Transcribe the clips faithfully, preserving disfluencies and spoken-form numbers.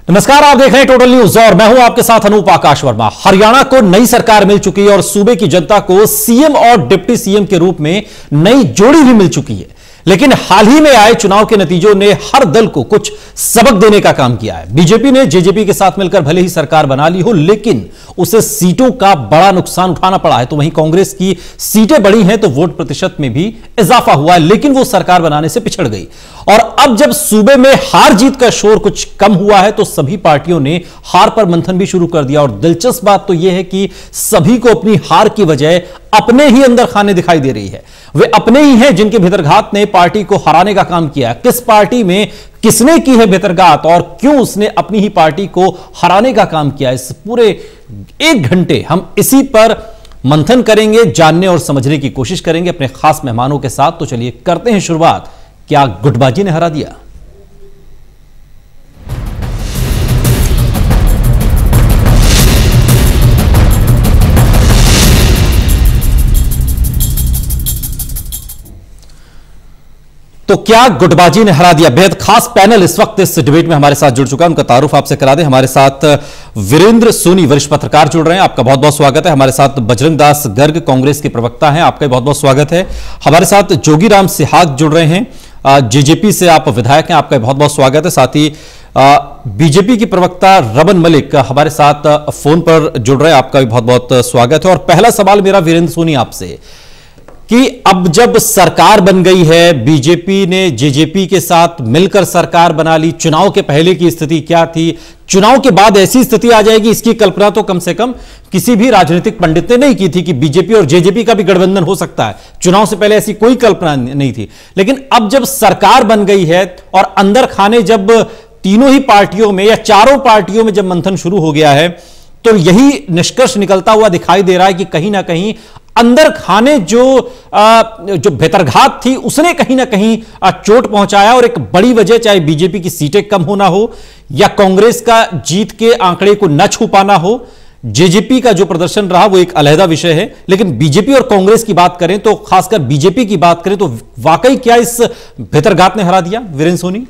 नमस्कार, आप देख रहे हैं टोटल न्यूज और मैं हूं आपके साथ अनूप आकाश वर्मा। हरियाणा को नई सरकार मिल चुकी है और सूबे की जनता को सीएम और डिप्टी सीएम के रूप में नई जोड़ी भी मिल चुकी है। लेकिन हाल ही में आए चुनाव के नतीजों ने हर दल को कुछ सबक देने का काम किया है। बीजेपी ने जेजेपी के साथ मिलकर भले ही सरकार बना ली हो, लेकिन उसे सीटों का बड़ा नुकसान उठाना पड़ा है। तो वहीं कांग्रेस की सीटें बढ़ी हैं तो वोट प्रतिशत में भी इजाफा हुआ है, लेकिन वो सरकार बनाने से पिछड़ गई। और अब जब सूबे में हार जीत का शोर कुछ कम हुआ है तो सभी पार्टियों ने हार पर मंथन भी शुरू कर दिया। और दिलचस्प बात तो यह है कि सभी को अपनी हार की वजह अपने ही अंदर खाने दिखाई दे रही है। वे अपने ही हैं जिनके भीतरघात ने पार्टी को हराने का काम किया। किस पार्टी में किसने की है भीतरघात और क्यों उसने अपनी ही पार्टी को हराने का काम किया, इस पूरे एक घंटे हम इसी पर मंथन करेंगे, जानने और समझने की कोशिश करेंगे अपने खास मेहमानों के साथ। तो चलिए करते हैं शुरुआत। क्या गुटबाजी ने हरा दिया? तो क्या गुटबाजी ने हरा दिया? बेहद खास पैनल इस वक्त इस डिबेट में हमारे साथ जुड़ चुका है, उनका तारुफ आपसे करा दें। हमारे साथ वीरेंद्र सोनी वरिष्ठ पत्रकार जुड़ रहे हैं, आपका बहुत बहुत स्वागत है। हमारे साथ बजरंग दास गर्ग कांग्रेस के प्रवक्ता हैं, आपका बहुत बहुत स्वागत है। हमारे साथ जोगीराम सिहाग जुड़ रहे हैं, जेजेपी से आप विधायक हैं, आपका बहुत बहुत स्वागत है। साथ ही बीजेपी की प्रवक्ता रमन मलिक हमारे साथ फोन पर जुड़ रहे हैं, आपका भी बहुत बहुत स्वागत है। और पहला सवाल मेरा वीरेंद्र सोनी आपसे कि अब जब सरकार बन गई है, बीजेपी ने जेजेपी के साथ मिलकर सरकार बना ली, चुनाव के पहले की स्थिति क्या थी, चुनाव के बाद ऐसी स्थिति आ जाएगी, इसकी कल्पना तो कम से कम किसी भी राजनीतिक पंडित ने नहीं की थी कि बीजेपी और जेजेपी का भी गठबंधन हो सकता है। चुनाव से पहले ऐसी कोई कल्पना नहीं थी। लेकिन अब जब सरकार बन गई है और अंदर खाने जब तीनों ही पार्टियों में या चारों पार्टियों में जब मंथन शुरू हो गया है, तो यही निष्कर्ष निकलता हुआ दिखाई दे रहा है कि कहीं ना कहीं अंदर खाने जो आ, जो भीतरघात थी उसने कहीं ना कहीं चोट पहुंचाया। और एक बड़ी वजह, चाहे बीजेपी की सीटें कम होना हो या कांग्रेस का जीत के आंकड़े को न छू पाना हो, जेजेपी का जो प्रदर्शन रहा वो एक अलहदा विषय है। लेकिन बीजेपी और कांग्रेस की बात करें तो खासकर बीजेपी की बात करें तो वाकई क्या इस भीतरघात ने हरा दिया वीरेंद्र सोनी?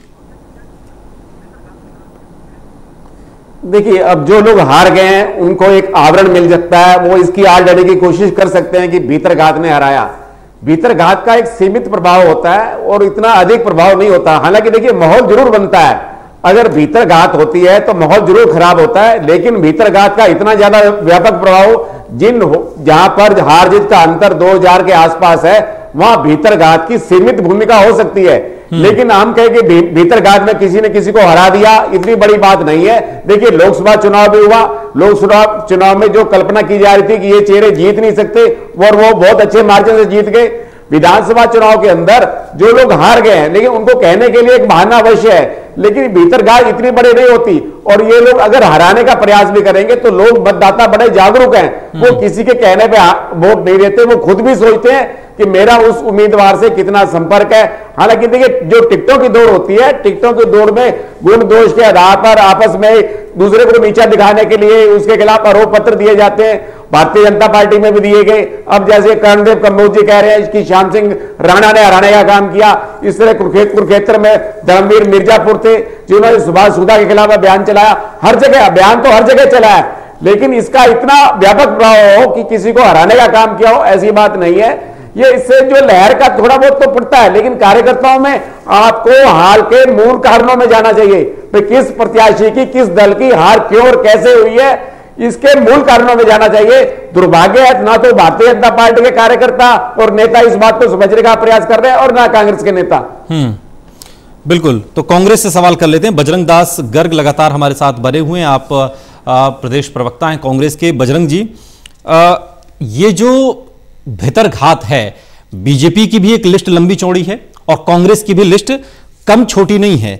देखिए, अब जो लोग हार गए हैं उनको एक आवरण मिल सकता है, वो इसकी आड़ डरने की कोशिश कर सकते हैं कि भीतरघात ने हराया। भीतरघात का एक सीमित प्रभाव होता है और इतना अधिक प्रभाव नहीं होता। हालांकि देखिए, माहौल जरूर बनता है। अगर भीतरघात होती है तो माहौल जरूर खराब होता है, लेकिन भीतरघात का इतना ज्यादा व्यापक प्रभाव जिन जहां पर हार जीत का अंतर दो हजार के आसपास है, वहां भीतरघात की सीमित भूमिका हो सकती है। लेकिन हम कहें कि भीतरघात में किसी ने किसी को हरा दिया, इतनी बड़ी बात नहीं है। देखिए, लोकसभा चुनाव भी हुआ, लोकसभा चुनाव में जो कल्पना की जा रही थी कि ये चेहरे जीत नहीं सकते और वो बहुत अच्छे मार्जिन से जीत गए। विधानसभा चुनाव के अंदर जो लोग हार गए हैं, लेकिन उनको कहने के लिए एक बहाना अवश्य है, लेकिन भीतरघात इतनी बड़ी नहीं होती। और ये लोग अगर हराने का प्रयास भी करेंगे तो लोग मतदाता बड़े जागरूक हैं, वो किसी के कहने पे वोट नहीं देते, वो खुद भी सोचते हैं कि मेरा उस उम्मीदवार से कितना संपर्क है। हालांकि देखिए, जो टिकटों की दौड़ होती है, टिकटों की दौड़ में गुण दोष के आधार पर आपस में दूसरे को नीचा दिखाने के लिए उसके खिलाफ आरोप पत्र दिए जाते हैं। भारतीय जनता पार्टी में भी दिए गए। अब जैसे कर्णदेव कम्बोज जी कह रहे हैं कि श्याम सिंह राणा ने हराने का काम किया, इस तरह कुरुक्षेत्र में धर्मवीर मिर्जापुर थे जिन्होंने सुभाष सुधा के खिलाफ अभियान चलाया। हर जगह अभियान तो हर जगह चला है, लेकिन इसका इतना व्यापक प्रभाव हो कि किसी को हराने का काम किया हो, ऐसी बात नहीं है। ये इससे जो लहर का थोड़ा बहुत तो पड़ता है, लेकिन कार्यकर्ताओं में आपको हार के मूल कारणों में जाना चाहिए। तो किस प्रत्याशी की, किस दल की हार क्यों और कैसे हुई है, इसके मूल कारणों में जाना चाहिए। दुर्भाग्य है, ना तो भारतीय जनता पार्टी के कार्यकर्ता और नेता इस बात को समझने का प्रयास कर रहे हैं और ना कांग्रेस के नेता। हम्म बिल्कुल। तो कांग्रेस से सवाल कर लेते हैं। बजरंग दास गर्ग लगातार हमारे साथ बने हुए हैं, आप आ, प्रदेश प्रवक्ता हैं कांग्रेस के। बजरंग जी, आ, ये जो भीतरघात है, बीजेपी की भी एक लिस्ट लंबी चौड़ी है और कांग्रेस की भी लिस्ट कम छोटी नहीं है।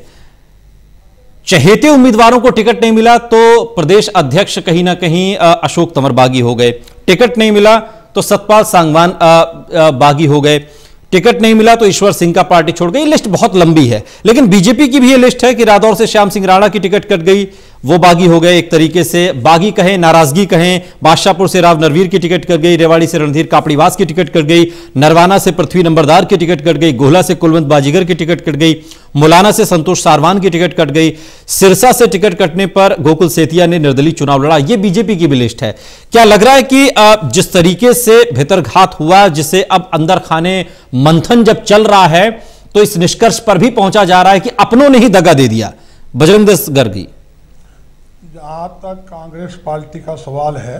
चहेते उम्मीदवारों को टिकट नहीं मिला तो प्रदेश अध्यक्ष कहीं ना कहीं अशोक तंवर बागी हो गए, टिकट नहीं मिला तो सतपाल सांगवान बागी हो गए, टिकट नहीं मिला तो ईश्वर सिंह का पार्टी छोड़ गई। लिस्ट बहुत लंबी है। लेकिन बीजेपी की भी ये लिस्ट है कि रादौर से श्याम सिंह राणा की टिकट कट गई, वो बागी हो गए। एक तरीके से बागी कहें, नाराजगी कहें, बादशाहपुर से राव नरवीर की टिकट कट गई, रेवाड़ी से रणधीर कापड़ीवास की टिकट कट गई, नरवाना से पृथ्वी नंबरदार की टिकट कट गई, गोहला से कुलवंत बाजीगर की टिकट कट गई, मुलाना से संतोष सारवान की टिकट कट गई, सिरसा से टिकट कटने पर गोकुल सेतिया ने निर्दलीय चुनाव लड़ा। यह बीजेपी की भी लिस्ट है। क्या लग रहा है कि जिस तरीके से भीतरघात हुआ, जिसे अब अंदर खाने मंथन जब चल रहा है, तो इस निष्कर्ष पर भी पहुंचा जा रहा है कि अपनों ने ही दगा दे दिया? बजरंग दास गर्गी, जहां तक कांग्रेस पार्टी का सवाल है,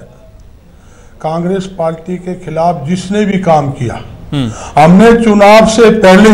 कांग्रेस पार्टी के खिलाफ जिसने भी काम किया, हमने चुनाव से पहले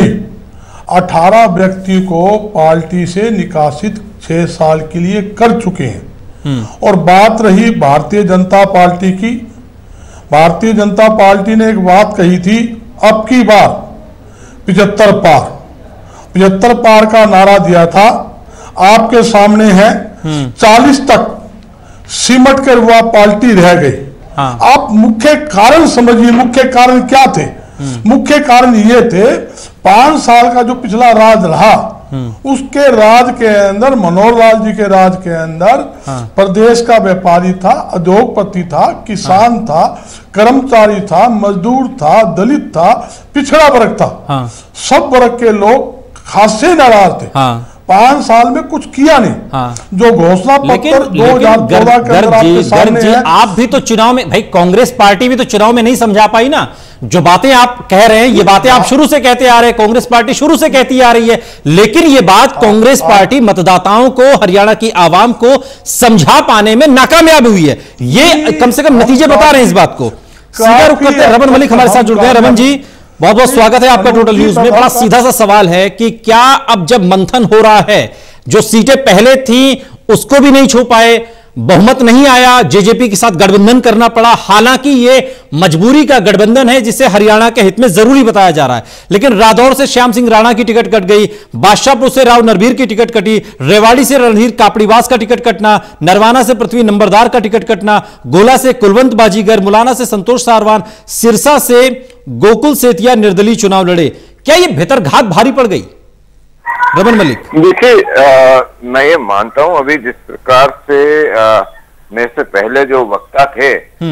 अठारह व्यक्ति को पार्टी से निकासित छह साल के लिए कर चुके हैं। और बात रही भारतीय जनता पार्टी की, भारतीय जनता पार्टी ने एक बात कही थी, अब की बार पिछहत्तर पार पिछहत्तर पार का नारा दिया था। आपके सामने है चालीस तक सिमट कर वह पार्टी रह गई। हाँ। आप मुख्य कारण समझिए, मुख्य कारण क्या थे? मुख्य कारण ये थे, पांच साल का जो पिछला राज रहा, उसके राज के अंदर, मनोहर लाल जी के राज के अंदर, हाँ। प्रदेश का व्यापारी था, उद्योगपति था, किसान हाँ। था, कर्मचारी था, मजदूर था, दलित था, पिछड़ा वर्ग था, हाँ। सब वर्ग के लोग खासे नाराज थे। हाँ। पांच साल में कुछ किया नहीं। हाँ। जो घोषणा पत्र दो हजार चौदह के अंदर आपके सामने है। आप भी तो चुनाव में, भाई कांग्रेस पार्टी भी तो चुनाव में नहीं समझा पाई ना। जो बातें आप कह रहे हैं, ये बातें आप शुरू से कहते आ रहे हैं, कांग्रेस पार्टी शुरू से कहती आ रही है, लेकिन ये बात कांग्रेस पार्टी मतदाताओं को, हरियाणा की आवाम को समझा पाने में नाकामयाब हुई है। ये कम से कम नतीजे बता रहे हैं इस बात को। सीधा रुख करते हैं, रमन मलिक हमारे साथ जुड़ गए। रमन जी, बहुत बहुत स्वागत है आपका टोटल न्यूज में। बड़ा सीधा सा सवाल है कि क्या अब जब मंथन हो रहा है, जो सीटें पहले थी उसको भी नहीं छू पाए, बहुमत नहीं आया, जेजेपी के साथ गठबंधन करना पड़ा, हालांकि ये मजबूरी का गठबंधन है जिसे हरियाणा के हित में जरूरी बताया जा रहा है, लेकिन रादौर से श्याम सिंह राणा की टिकट कट गई, बादशाहपुर से राव नरबीर की टिकट कटी, रेवाड़ी से रणधीर कापड़ीवास का टिकट कटना, नरवाना से पृथ्वी नंबरदार का टिकट कटना, गोला से कुलवंत बाजीगर, मुलाना से संतोष सारवान, सिरसा से गोकुल सेतिया निर्दलीय चुनाव लड़े। क्या यह भीतरघात भारी पड़ गई? रमन मलिक, देखिए, मैं ये मानता हूं, अभी जिस प्रकार से आ, मेरे से पहले जो वक्ता थे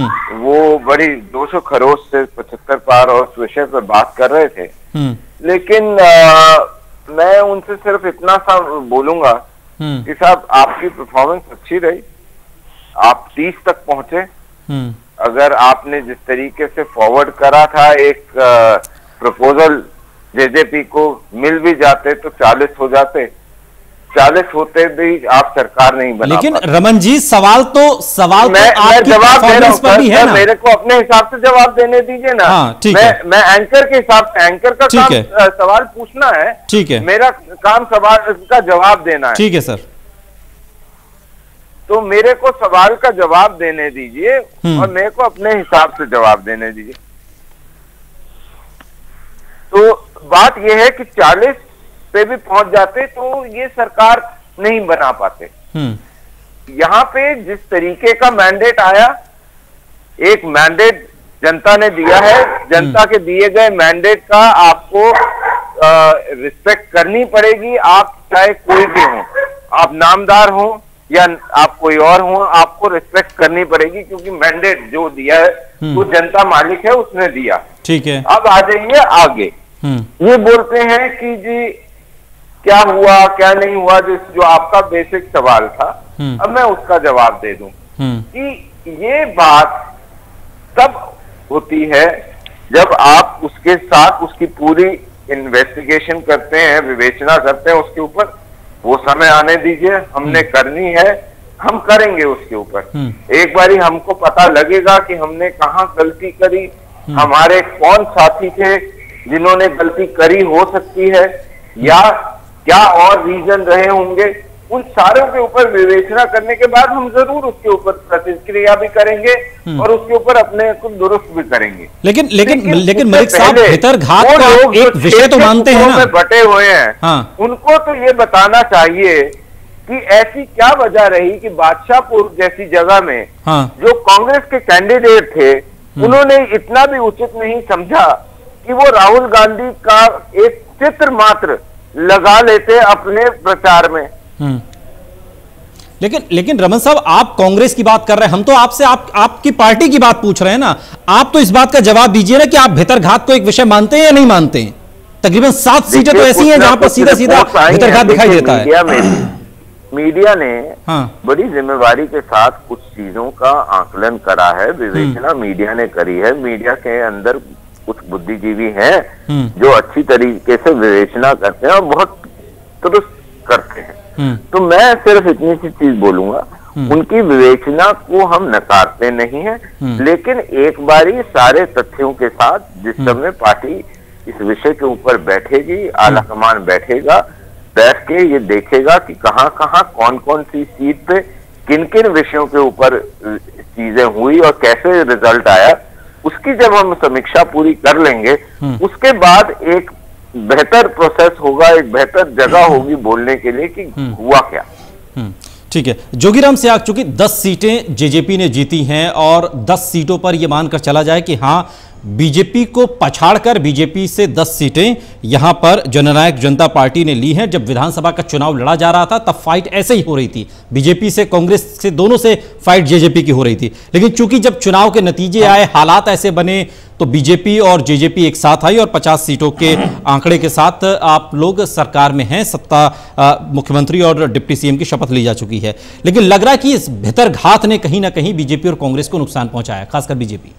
वो बड़ी जोश खरोश से पचहत्तर पार और उस विषय पर बात कर रहे थे, लेकिन आ, मैं उनसे सिर्फ इतना सा बोलूंगा कि साहब, आपकी परफॉर्मेंस अच्छी रही, आप तीस तक पहुंचे। अगर आपने जिस तरीके से फॉरवर्ड करा था, एक प्रपोजल जेजेपी को मिल भी जाते तो चालीस हो जाते, चालीस होते भी आप सरकार नहीं बना। लेकिन रमन जी, सवाल तो सवाल मैं, तो आपकी जवाब दे रहा हूं पर भी है ना? मेरे को अपने हिसाब से जवाब देने दीजिए ना। हाँ, ठीक मैं, है। मैं एंकर के हिसाब से, एंकर का काम है। सवाल पूछना है, ठीक है, मेरा काम सवाल का जवाब देना है। ठीक है सर, तो मेरे को सवाल का जवाब देने दीजिए और मेरे को अपने हिसाब से जवाब देने दीजिए। तो बात यह है कि चालीस पे भी पहुंच जाते तो ये सरकार नहीं बना पाते। यहाँ पे जिस तरीके का मैंडेट आया, एक मैंडेट जनता ने दिया है, जनता के दिए गए मैंडेट का आपको रिस्पेक्ट करनी पड़ेगी। आप चाहे कोई भी हो, आप नामदार हो या आप कोई और हो, आपको रिस्पेक्ट करनी पड़ेगी, क्योंकि मैंडेट जो दिया है वो जनता मालिक है, उसने दिया। ठीक है। अब आ जाइए आगे। ये बोलते हैं कि जी क्या हुआ क्या नहीं हुआ, जो जो आपका बेसिक सवाल था, अब मैं उसका जवाब दे दूं कि ये बात तब होती है जब आप उसके साथ उसकी पूरी इन्वेस्टिगेशन करते हैं, विवेचना करते हैं उसके ऊपर। वो समय आने दीजिए, हमने करनी है, हम करेंगे उसके ऊपर। एक बारी हमको पता लगेगा कि हमने कहाँ गलती करी, हमारे कौन साथी थे जिन्होंने गलती करी हो सकती है, या क्या और रीजन रहे होंगे। उन सारों के ऊपर विवेचना करने के बाद हम जरूर उसके ऊपर प्रतिक्रिया भी करेंगे और उसके ऊपर अपने को दुरुस्त भी करेंगे। लेकिन लेकिन लेकिन, लेकिन मलिक साहब, भीतरघात का एक विषय तो मानते हैं ना, बटे हुए हैं। हाँ। उनको तो ये बताना चाहिए कि ऐसी क्या वजह रही कि बादशाहपुर जैसी जगह में हाँ। जो कांग्रेस के कैंडिडेट थे, उन्होंने इतना भी उचित नहीं समझा कि वो राहुल गांधी का एक चित्र मात्र लगा लेते अपने प्रचार में। लेकिन लेकिन रमन साहब, आप कांग्रेस की बात कर रहे हैं, हम तो आपसे आप आपकी पार्टी की बात पूछ रहे हैं ना। आप तो इस बात का जवाब दीजिए ना कि आप भीतरघात को एक विषय मानते हैं या नहीं मानते हैं? तकरीबन सात सीटें तो ऐसी हैं जहां पर सीधा सीधा भितरघात दिखाई देता है। मीडिया में मीडिया ने हाँ। बड़ी जिम्मेवारी के साथ कुछ चीजों का आकलन करा है, विवेचना मीडिया ने करी है। मीडिया के अंदर कुछ बुद्धिजीवी हैं जो अच्छी तरीके से विवेचना करते हैं और बहुत दुरुस्त करते हैं। तो मैं सिर्फ इतनी सी चीज बोलूंगा, उनकी विवेचना को हम नकारते नहीं है, लेकिन एक बारी सारे तथ्यों के साथ जिस समय पार्टी इस विषय के ऊपर बैठेगी, आला कमान बैठेगा, बैठ के ये देखेगा कि कहाँ कहाँ कौन कौन सी सीट पे किन किन विषयों के ऊपर चीजें हुई और कैसे रिजल्ट आया, उसकी जब हम समीक्षा पूरी कर लेंगे, उसके बाद एक बेहतर प्रोसेस होगा, एक बेहतर जगह होगी बोलने के लिए कि हुआ क्या। ठीक है, जोगीराम से आग, चूंकि दस सीटें जेजेपी ने जीती हैं और दस सीटों पर यह मानकर चला जाए कि हां बीजेपी को पछाड़कर बीजेपी से दस सीटें यहां पर जननायक जनता पार्टी ने ली हैं। जब विधानसभा का चुनाव लड़ा जा रहा था तब फाइट ऐसे ही हो रही थी, बीजेपी से कांग्रेस से दोनों से फाइट जेजेपी की हो रही थी। लेकिन चूंकि जब चुनाव के नतीजे आए, हालात ऐसे बने, तो बीजेपी और जेजेपी एक साथ आई और पचास सीटों के आंकड़े के साथ आप लोग सरकार में हैं, सत्ता मुख्यमंत्री और डिप्टी सीएम की शपथ ली जा चुकी है। लेकिन लग रहा है कि इस भितरघात ने कहीं ना कहीं बीजेपी और कांग्रेस को नुकसान पहुंचाया, खासकर बीजेपी।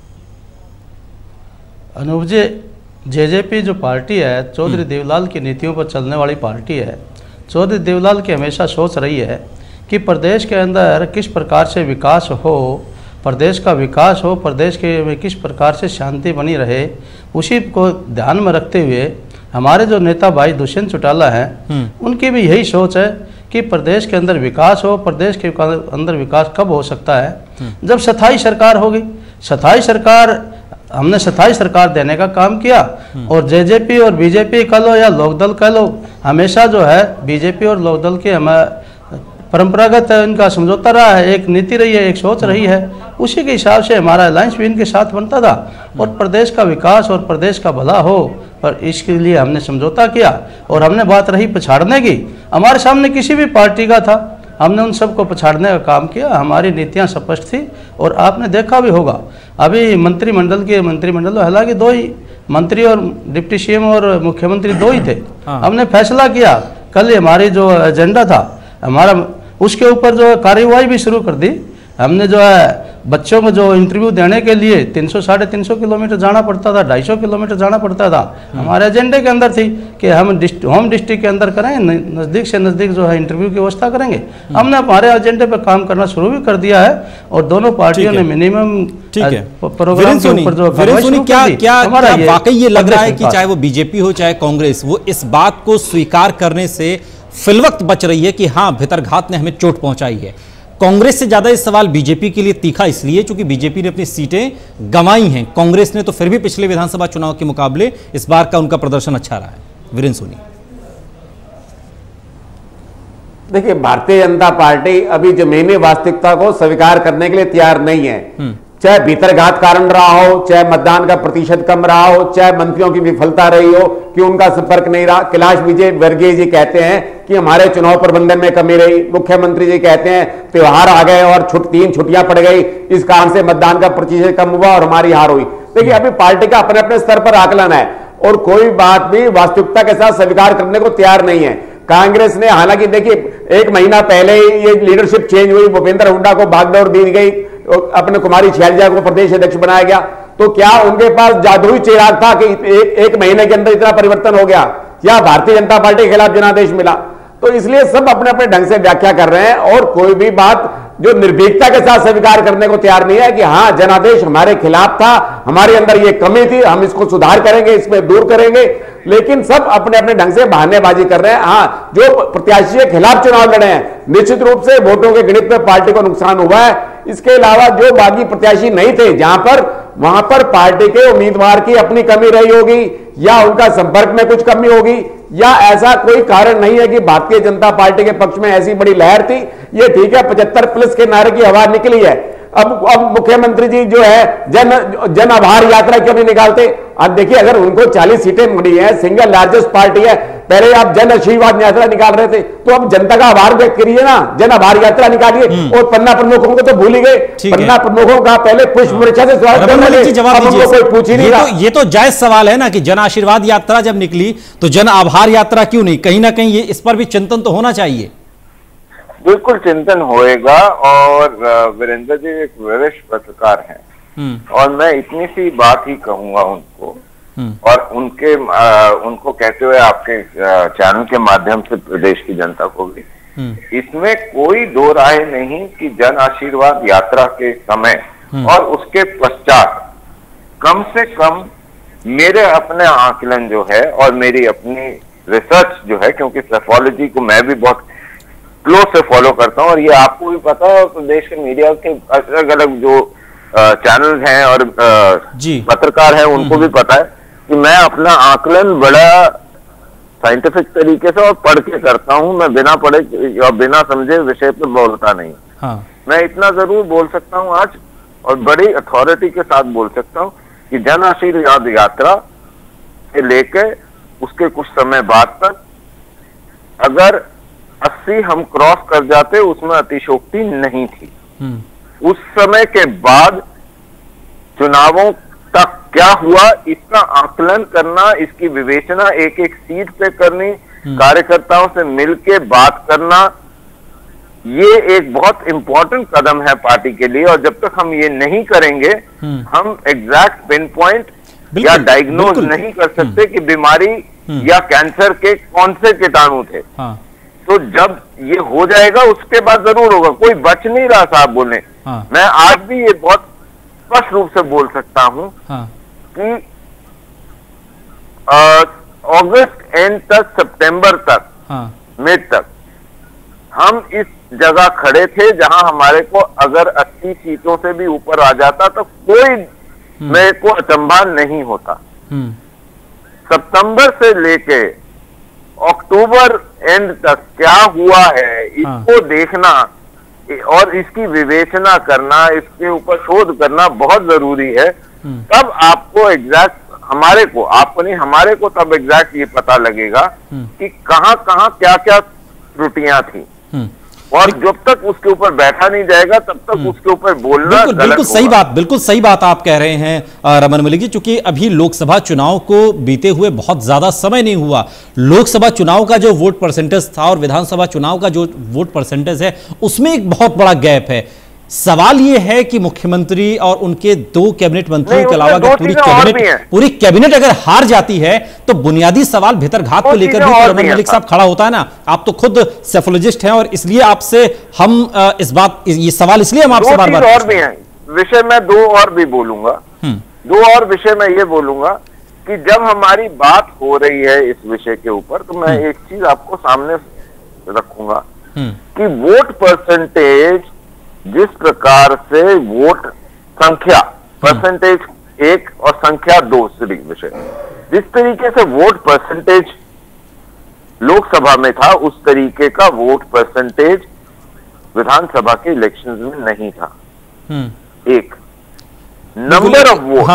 अनूप जी, जेजेपी जो पार्टी है चौधरी देवलाल की नीतियों पर चलने वाली पार्टी है। चौधरी देवलाल की हमेशा सोच रही है कि प्रदेश के अंदर किस प्रकार से विकास हो, प्रदेश का विकास हो, प्रदेश के में किस प्रकार से शांति बनी रहे, उसी को ध्यान में रखते हुए हमारे जो नेता भाई दुष्यंत चौटाला हैं, उनकी भी यही सोच है कि प्रदेश के अंदर विकास हो। प्रदेश के अंदर विकास कब हो सकता है? जब स्थायी सरकार होगी। स्थायी सरकार, हमने स्थायी सरकार देने का काम किया। और जेजेपी और बीजेपी कह लो या लोकदल कह लो, हमेशा जो है बीजेपी और लोकदल के हमें परंपरागत इनका समझौता रहा है, एक नीति रही है, एक सोच रही है। उसी के हिसाब से हमारा अलायंस भी इनके साथ बनता था और प्रदेश का विकास और प्रदेश का भला हो, और इसके लिए हमने समझौता किया। और हमने बात रही पछाड़ने की, हमारे सामने किसी भी पार्टी का था, हमने उन सबको पछाड़ने का काम किया। हमारी नीतियां स्पष्ट थी और आपने देखा भी होगा अभी मंत्रिमंडल के मंत्रिमंडल हालांकि दो ही मंत्री और डिप्टी सीएम और मुख्यमंत्री दो ही थे। हाँ। हमने फैसला किया, कल हमारी जो एजेंडा था हमारा, उसके ऊपर जो कार्यवाही भी शुरू कर दी। हमने जो है बच्चों को जो इंटरव्यू देने के लिए तीन सौ साढ़े तीन सौ किलोमीटर जाना पड़ता था, ढाई सौ किलोमीटर जाना पड़ता था, हमारे एजेंडे के अंदर थी कि हम होम डिस्ट्रिक्ट के अंदर करें, नज़दीक से नज़दीक जो है इंटरव्यू की व्यवस्था करेंगे। हमने हमारे एजेंडे पर काम करना शुरू भी कर दिया है और दोनों पार्टियों ने मिनिमम प्रोग्राम के ऊपर जो क्या क्या वाकई ये लग रहा है कि चाहे वो बीजेपी हो चाहे कांग्रेस, वो इस बात को स्वीकार करने से फिलवक्त बच रही है कि हाँ भितरघात ने हमें चोट पहुंचाई है। कांग्रेस से ज्यादा ये सवाल बीजेपी के लिए तीखा इसलिए क्योंकि बीजेपी ने अपनी सीटें गंवाई हैं, कांग्रेस ने तो फिर भी पिछले विधानसभा चुनाव के मुकाबले इस बार का उनका प्रदर्शन अच्छा रहा है। वीरेंद्र सोनी, देखिए भारतीय जनता पार्टी अभी जमीनी वास्तविकता को स्वीकार करने के लिए तैयार नहीं है। चाहे भीतरघात कारण रहा हो, चाहे मतदान का प्रतिशत कम रहा हो, चाहे मंत्रियों की विफलता रही हो कि उनका संपर्क नहीं रहा। कैलाश विजय वर्गीय जी कहते हैं कि हमारे चुनाव प्रबंधन में कमी रही। मुख्यमंत्री जी कहते हैं त्योहार आ गए और छुट तीन छुट्टियां पड़ गई, इस कारण से मतदान का प्रतिशत कम हुआ और हमारी हार हुई। देखिए अभी पार्टी का अपने अपने स्तर पर आकलन है और कोई बात भी वास्तविकता के साथ स्वीकार करने को तैयार नहीं है। कांग्रेस ने हालांकि देखिए एक महीना पहले ये लीडरशिप चेंज हुई, भूपेंद्र हुड्डा को बागडोर दी गई, अपने कुमारी शैलजा को प्रदेश अध्यक्ष बनाया गया, तो क्या उनके पास जादुई चिराग था कि एक, एक महीने के अंदर इतना परिवर्तन हो गया, या भारतीय जनता पार्टी के खिलाफ जनादेश मिला? तो इसलिए सब अपने अपने ढंग से व्याख्या कर रहे हैं और कोई भी बात जो निर्भीकता के साथ स्वीकार करने को तैयार नहीं है कि हाँ जनादेश हमारे खिलाफ था, हमारे अंदर ये कमी थी, हम इसको सुधार करेंगे, इसमें दूर करेंगे। लेकिन सब अपने अपने ढंग से बहानेबाजी कर रहे हैं। हाँ, जो प्रत्याशी के खिलाफ चुनाव लड़े हैं निश्चित रूप से वोटों के गणित में पार्टी को नुकसान हुआ है। इसके अलावा जो बागी प्रत्याशी नहीं थे जहां पर, वहां पर पार्टी के उम्मीदवार की अपनी कमी रही होगी या उनका संपर्क में कुछ कमी होगी, या ऐसा कोई कारण नहीं है कि भारतीय जनता पार्टी के पक्ष में ऐसी बड़ी लहर थी। ये ठीक है पचहत्तर प्लस के नारे की हवा निकली है। अब अब मुख्यमंत्री जी जो है जन जन आभार यात्रा क्यों नहीं निकालते? अब देखिए अगर उनको चालीस सीटें मिली है, सिंगल लार्जेस्ट पार्टी है, पहले आप जन आशीर्वाद यात्रा निकाल रहे थे, तो अब जनता का आभार व्यक्त करिए ना, जन आभार यात्रा निकालिए। और पन्ना प्रमुखों को तो भूल ही गए, पन्ना प्रमुखों का पहले पुष्प वर्षा से स्वागत करने लगे, जवाब दीजिए। कोई पूछ ही नहीं रहा। ये तो जायज सवाल है ना कि जन आशीर्वाद यात्रा जब निकली तो जन आभार यात्रा क्यों नहीं? कहीं ना कहीं ये इस पर भी चिंतन तो होना चाहिए। बिल्कुल चिंतन होएगा। और वीरेंद्र जी एक वरिष्ठ पत्रकार हैं और मैं इतनी सी बात ही कहूंगा उनको, और उनके आ, उनको कहते हुए आपके चैनल के माध्यम से प्रदेश की जनता को भी, इसमें कोई दो राय नहीं कि जन आशीर्वाद यात्रा के समय और उसके पश्चात कम से कम मेरे अपने आकलन जो है और मेरी अपनी रिसर्च जो है, क्योंकि सेफोलॉजी को मैं भी बहुत क्लोज से फॉलो करता हूं और ये आपको भी पता है, और प्रदेश के मीडिया के अलग अलग जो चैनल हैं और पत्रकार हैं उनको भी पता है कि मैं अपना आकलन बड़ा साइंटिफिक तरीके से और पढ़ के करता हूं। मैं बिना पढ़े या बिना समझे विषय पर बोलता नहीं। हाँ। मैं इतना जरूर बोल सकता हूं आज, और बड़ी अथॉरिटी के साथ बोल सकता हूं कि जन आशीर्वाद यात्रा से लेकर उसके कुछ समय बाद तक अगर अस्सी हम क्रॉस कर जाते उसमें अतिशोक्ति नहीं थी। उस समय के बाद चुनावों तक क्या हुआ इसका आकलन करना, इसकी विवेचना एक एक सीट पे करनी, कार्यकर्ताओं से मिलके बात करना, ये एक बहुत इंपॉर्टेंट कदम है पार्टी के लिए। और जब तक हम ये नहीं करेंगे हम एग्जैक्ट पिन पॉइंट या डायग्नोज नहीं कर सकते कि बीमारी या कैंसर के कौन से कीटाणु थे। हाँ। तो जब ये हो जाएगा उसके बाद जरूर होगा, कोई बच नहीं रहा साहब बोलने। हाँ। मैं आज भी ये बहुत स्पष्ट रूप से बोल सकता हूं हाँ। कि अगस्त एंड तक, सितंबर तक, हाँ। मिड तक हम इस जगह खड़े थे जहां हमारे को अगर अस्सी सीटों से भी ऊपर आ जाता तो कोई मेरे को अचंभा नहीं होता। सितंबर से लेके अक्टूबर एंड तक क्या हुआ है इसको हाँ। देखना और इसकी विवेचना करना, इसके ऊपर शोध करना बहुत जरूरी है। तब आपको एग्जैक्ट, हमारे को, आपको नहीं हमारे को तब एग्जैक्ट ये पता लगेगा कि कहां कहां क्या क्या त्रुटियां थी। और जब तक उसके ऊपर बैठा नहीं जाएगा तब तक उसके ऊपर बोलना बिल्कुल, बिल्कुल सही बात, बिल्कुल सही बात आप कह रहे हैं रमन मलिक जी। चूंकि अभी लोकसभा चुनाव को बीते हुए बहुत ज्यादा समय नहीं हुआ, लोकसभा चुनाव का जो वोट परसेंटेज था और विधानसभा चुनाव का जो वोट परसेंटेज है उसमें एक बहुत बड़ा गैप है। सवाल यह है कि मुख्यमंत्री और उनके दो कैबिनेट मंत्रियों के अलावा अगर पूरी कैबिनेट पूरी कैबिनेट अगर हार जाती है तो बुनियादी सवाल भीतरघात को लेकर भी रमन मलिक साहब खड़ा होता है ना। आप तो खुद सेफोलॉजिस्ट हैं और इसलिए आपसे हम इस बात ये सवाल इसलिए हम आपसे बार बार और भी हैं विषय में दो और भी बोलूंगा दो और विषय में ये बोलूंगा कि जब हमारी बात हो रही है इस विषय के ऊपर तो मैं एक चीज आपको सामने रखूंगा कि वोट परसेंटेज जिस प्रकार से वोट संख्या परसेंटेज एक और संख्या दो विषय, जिस तरीके से वोट परसेंटेज लोकसभा में था उस तरीके का वोट परसेंटेज विधानसभा के इलेक्शंस में नहीं था। एक number of vote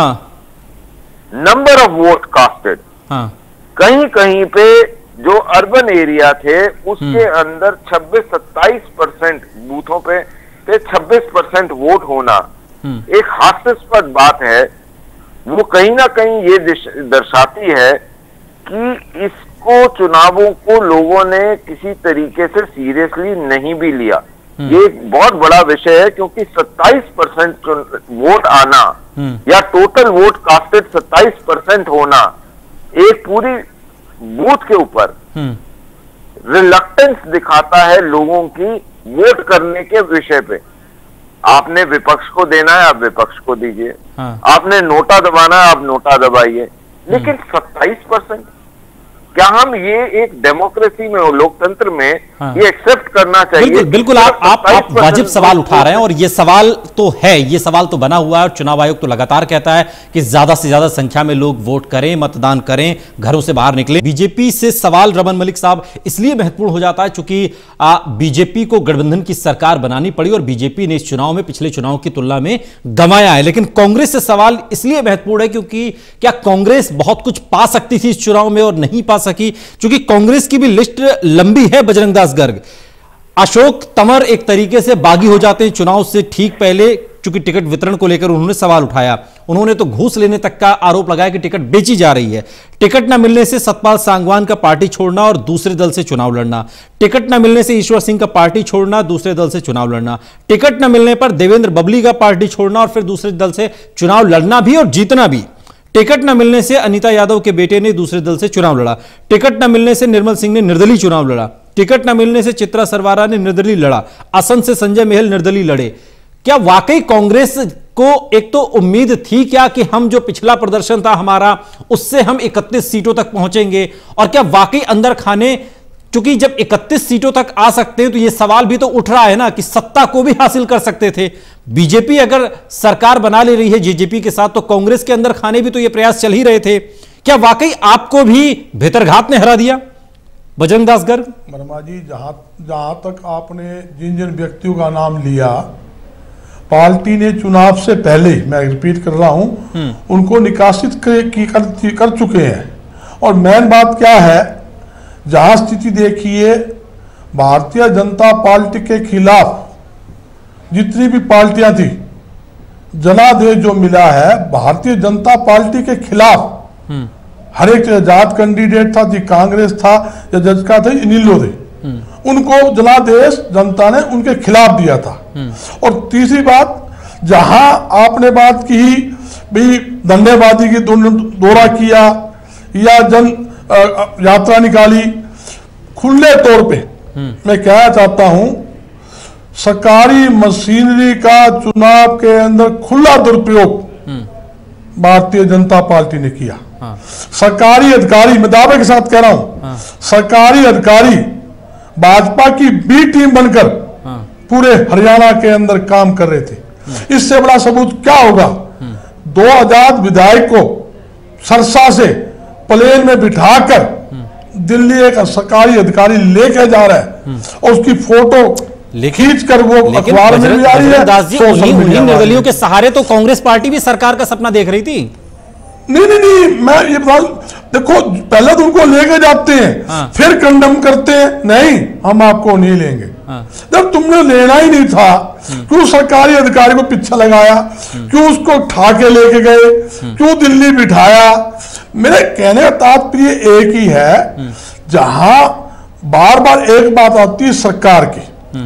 number of vote casted कहीं कहीं पे जो अर्बन एरिया थे उसके अंदर छब्बीस सत्ताईस परसेंट बूथों पे छब्बीस परसेंट वोट होना एक हास्यास्पद बात है। वो कहीं ना कहीं ये दर्शाती है कि इसको चुनावों को लोगों ने किसी तरीके से सीरियसली नहीं भी लिया। ये एक बहुत बड़ा विषय है क्योंकि सत्ताईस परसेंट वोट आना या टोटल वोट कास्टेड सत्ताईस परसेंट होना एक पूरी बूथ के ऊपर रिलक्टेंस दिखाता है लोगों की वोट करने के विषय पे। आपने विपक्ष को देना है आप विपक्ष को दीजिए, हाँ। आपने नोटा दबाना है आप नोटा दबाइए, लेकिन सत्ताईस परसेंट क्या हम ये एक डेमोक्रेसी में और लोकतंत्र में हाँ। ये एक्सेप्ट करना चाहिए? बिल्कुल, बिल्कुल आप आप, आप वाजिब सवाल उठा रहे हैं और ये सवाल तो है, ये सवाल तो बना हुआ है और चुनाव आयोग तो लगातार कहता है कि ज्यादा से ज्यादा संख्या में लोग वोट करें, मतदान करें, घरों से बाहर निकलें। बीजेपी से सवाल रमन मलिक साहब इसलिए महत्वपूर्ण हो जाता है क्योंकि बीजेपी को गठबंधन की सरकार बनानी पड़ी और बीजेपी ने इस चुनाव में पिछले चुनाव की तुलना में गंवाया है। लेकिन कांग्रेस से सवाल इसलिए महत्वपूर्ण है क्योंकि क्या कांग्रेस बहुत कुछ पा सकती थी इस चुनाव में और नहीं पा सकी, क्योंकि कांग्रेस की भी लिस्ट लंबी है। बजरंग दास गर्ग, अशोक तंवर एक तरीके से बागी हो जाते हैं चुनाव से ठीक पहले, चूंकि टिकट वितरण को लेकर उन्होंने सवाल उठाया। उन्होंने तो घूस लेने तक का आरोप लगाया कि टिकट बेची जा रही है। टिकट न मिलने से सतपाल सांगवान का पार्टी छोड़ना और दूसरे दल से चुनाव लड़ना, टिकट न मिलने से ईश्वर सिंह का पार्टी छोड़ना, दूसरे दल से चुनाव लड़ना, टिकट न मिलने पर देवेंद्र बबली का पार्टी छोड़ना और फिर दूसरे दल से चुनाव लड़ना भी और जीतना भी, टिकट न मिलने से अनीता यादव के बेटे ने दूसरे दल से चुनाव लड़ा, टिकट न मिलने से निर्मल सिंह ने निर्दलीय चुनाव लड़ा, टिकट न मिलने से चित्रा सरवारा ने निर्दलीय लड़ा, असम से संजय महल निर्दलीय लड़े। क्या वाकई कांग्रेस को एक तो उम्मीद थी क्या कि हम जो पिछला प्रदर्शन था हमारा उससे हम इकतीस सीटों तक पहुंचेंगे, और क्या वाकई अंदर खाने, चूंकि जब इकतीस सीटों तक आ सकते हैं तो यह सवाल भी तो उठ रहा है ना कि सत्ता को भी हासिल कर सकते थे। बीजेपी अगर सरकार बना ले रही है जेजेपी के साथ, तो कांग्रेस के अंदर खाने भी तो यह प्रयास चल ही रहे थे। क्या वाकई आपको भी भितरघात ने हरा दिया बजरंग दास गर्ग? वर्मा जी, जहां जहां तक आपने जिन जिन व्यक्तियों का नाम लिया, पार्टी ने चुनाव से पहले, मैं रिपीट कर रहा हूं, उनको निकासित कर, कर, कर चुके हैं। और मेन बात क्या है, जहां स्थिति देखिए, भारतीय जनता पार्टी के खिलाफ जितनी भी पार्टियां थी, जनादेश जो मिला है भारतीय जनता पार्टी के खिलाफ, हर एक जात कैंडिडेट था, जी कांग्रेस था या जज का था, नीलो थे, उनको जनादेश जनता ने उनके खिलाफ दिया था। और तीसरी बात, जहां आपने बात की भी धन्यवादी की दौरा किया या जन यात्रा निकाली, खुले तौर पे मैं कहना चाहता हूं, सरकारी मशीनरी का चुनाव के अंदर खुला दुरुपयोग भारतीय जनता पार्टी ने किया। हाँ। सरकारी अधिकारी, मैं दावे के साथ कह रहा हूं, हाँ। सरकारी अधिकारी भाजपा की बी टीम बनकर हाँ। पूरे हरियाणा के अंदर काम कर रहे थे। हाँ। इससे बड़ा सबूत क्या होगा? हाँ। दो हजार विधायक को सरसा से प्लेन में बिठाकर हाँ। दिल्ली एक सरकारी अधिकारी लेकर जा रहा है हाँ। और उसकी फोटो खींच कर वो अखबार में भी आ रही है। उन्हीं निर्दलियों के सहारे तो कांग्रेस पार्टी भी सरकार का सपना देख रही थी। नहीं नहीं नहीं, मैं ये बता, देखो पहले तो उनको लेके जाते हैं, हाँ। फिर कंडम करते हैं, नहीं हम आपको नहीं लेंगे। हाँ। जब तुमने लेना ही नहीं था, क्यों सरकारी अधिकारी को पीछे लगाया, क्यों उसको उठा के लेके गए, क्यों दिल्ली बिठाया? मेरे कहने का तात्पर्य एक ही है, जहां बार बार एक बात आती है सरकार की,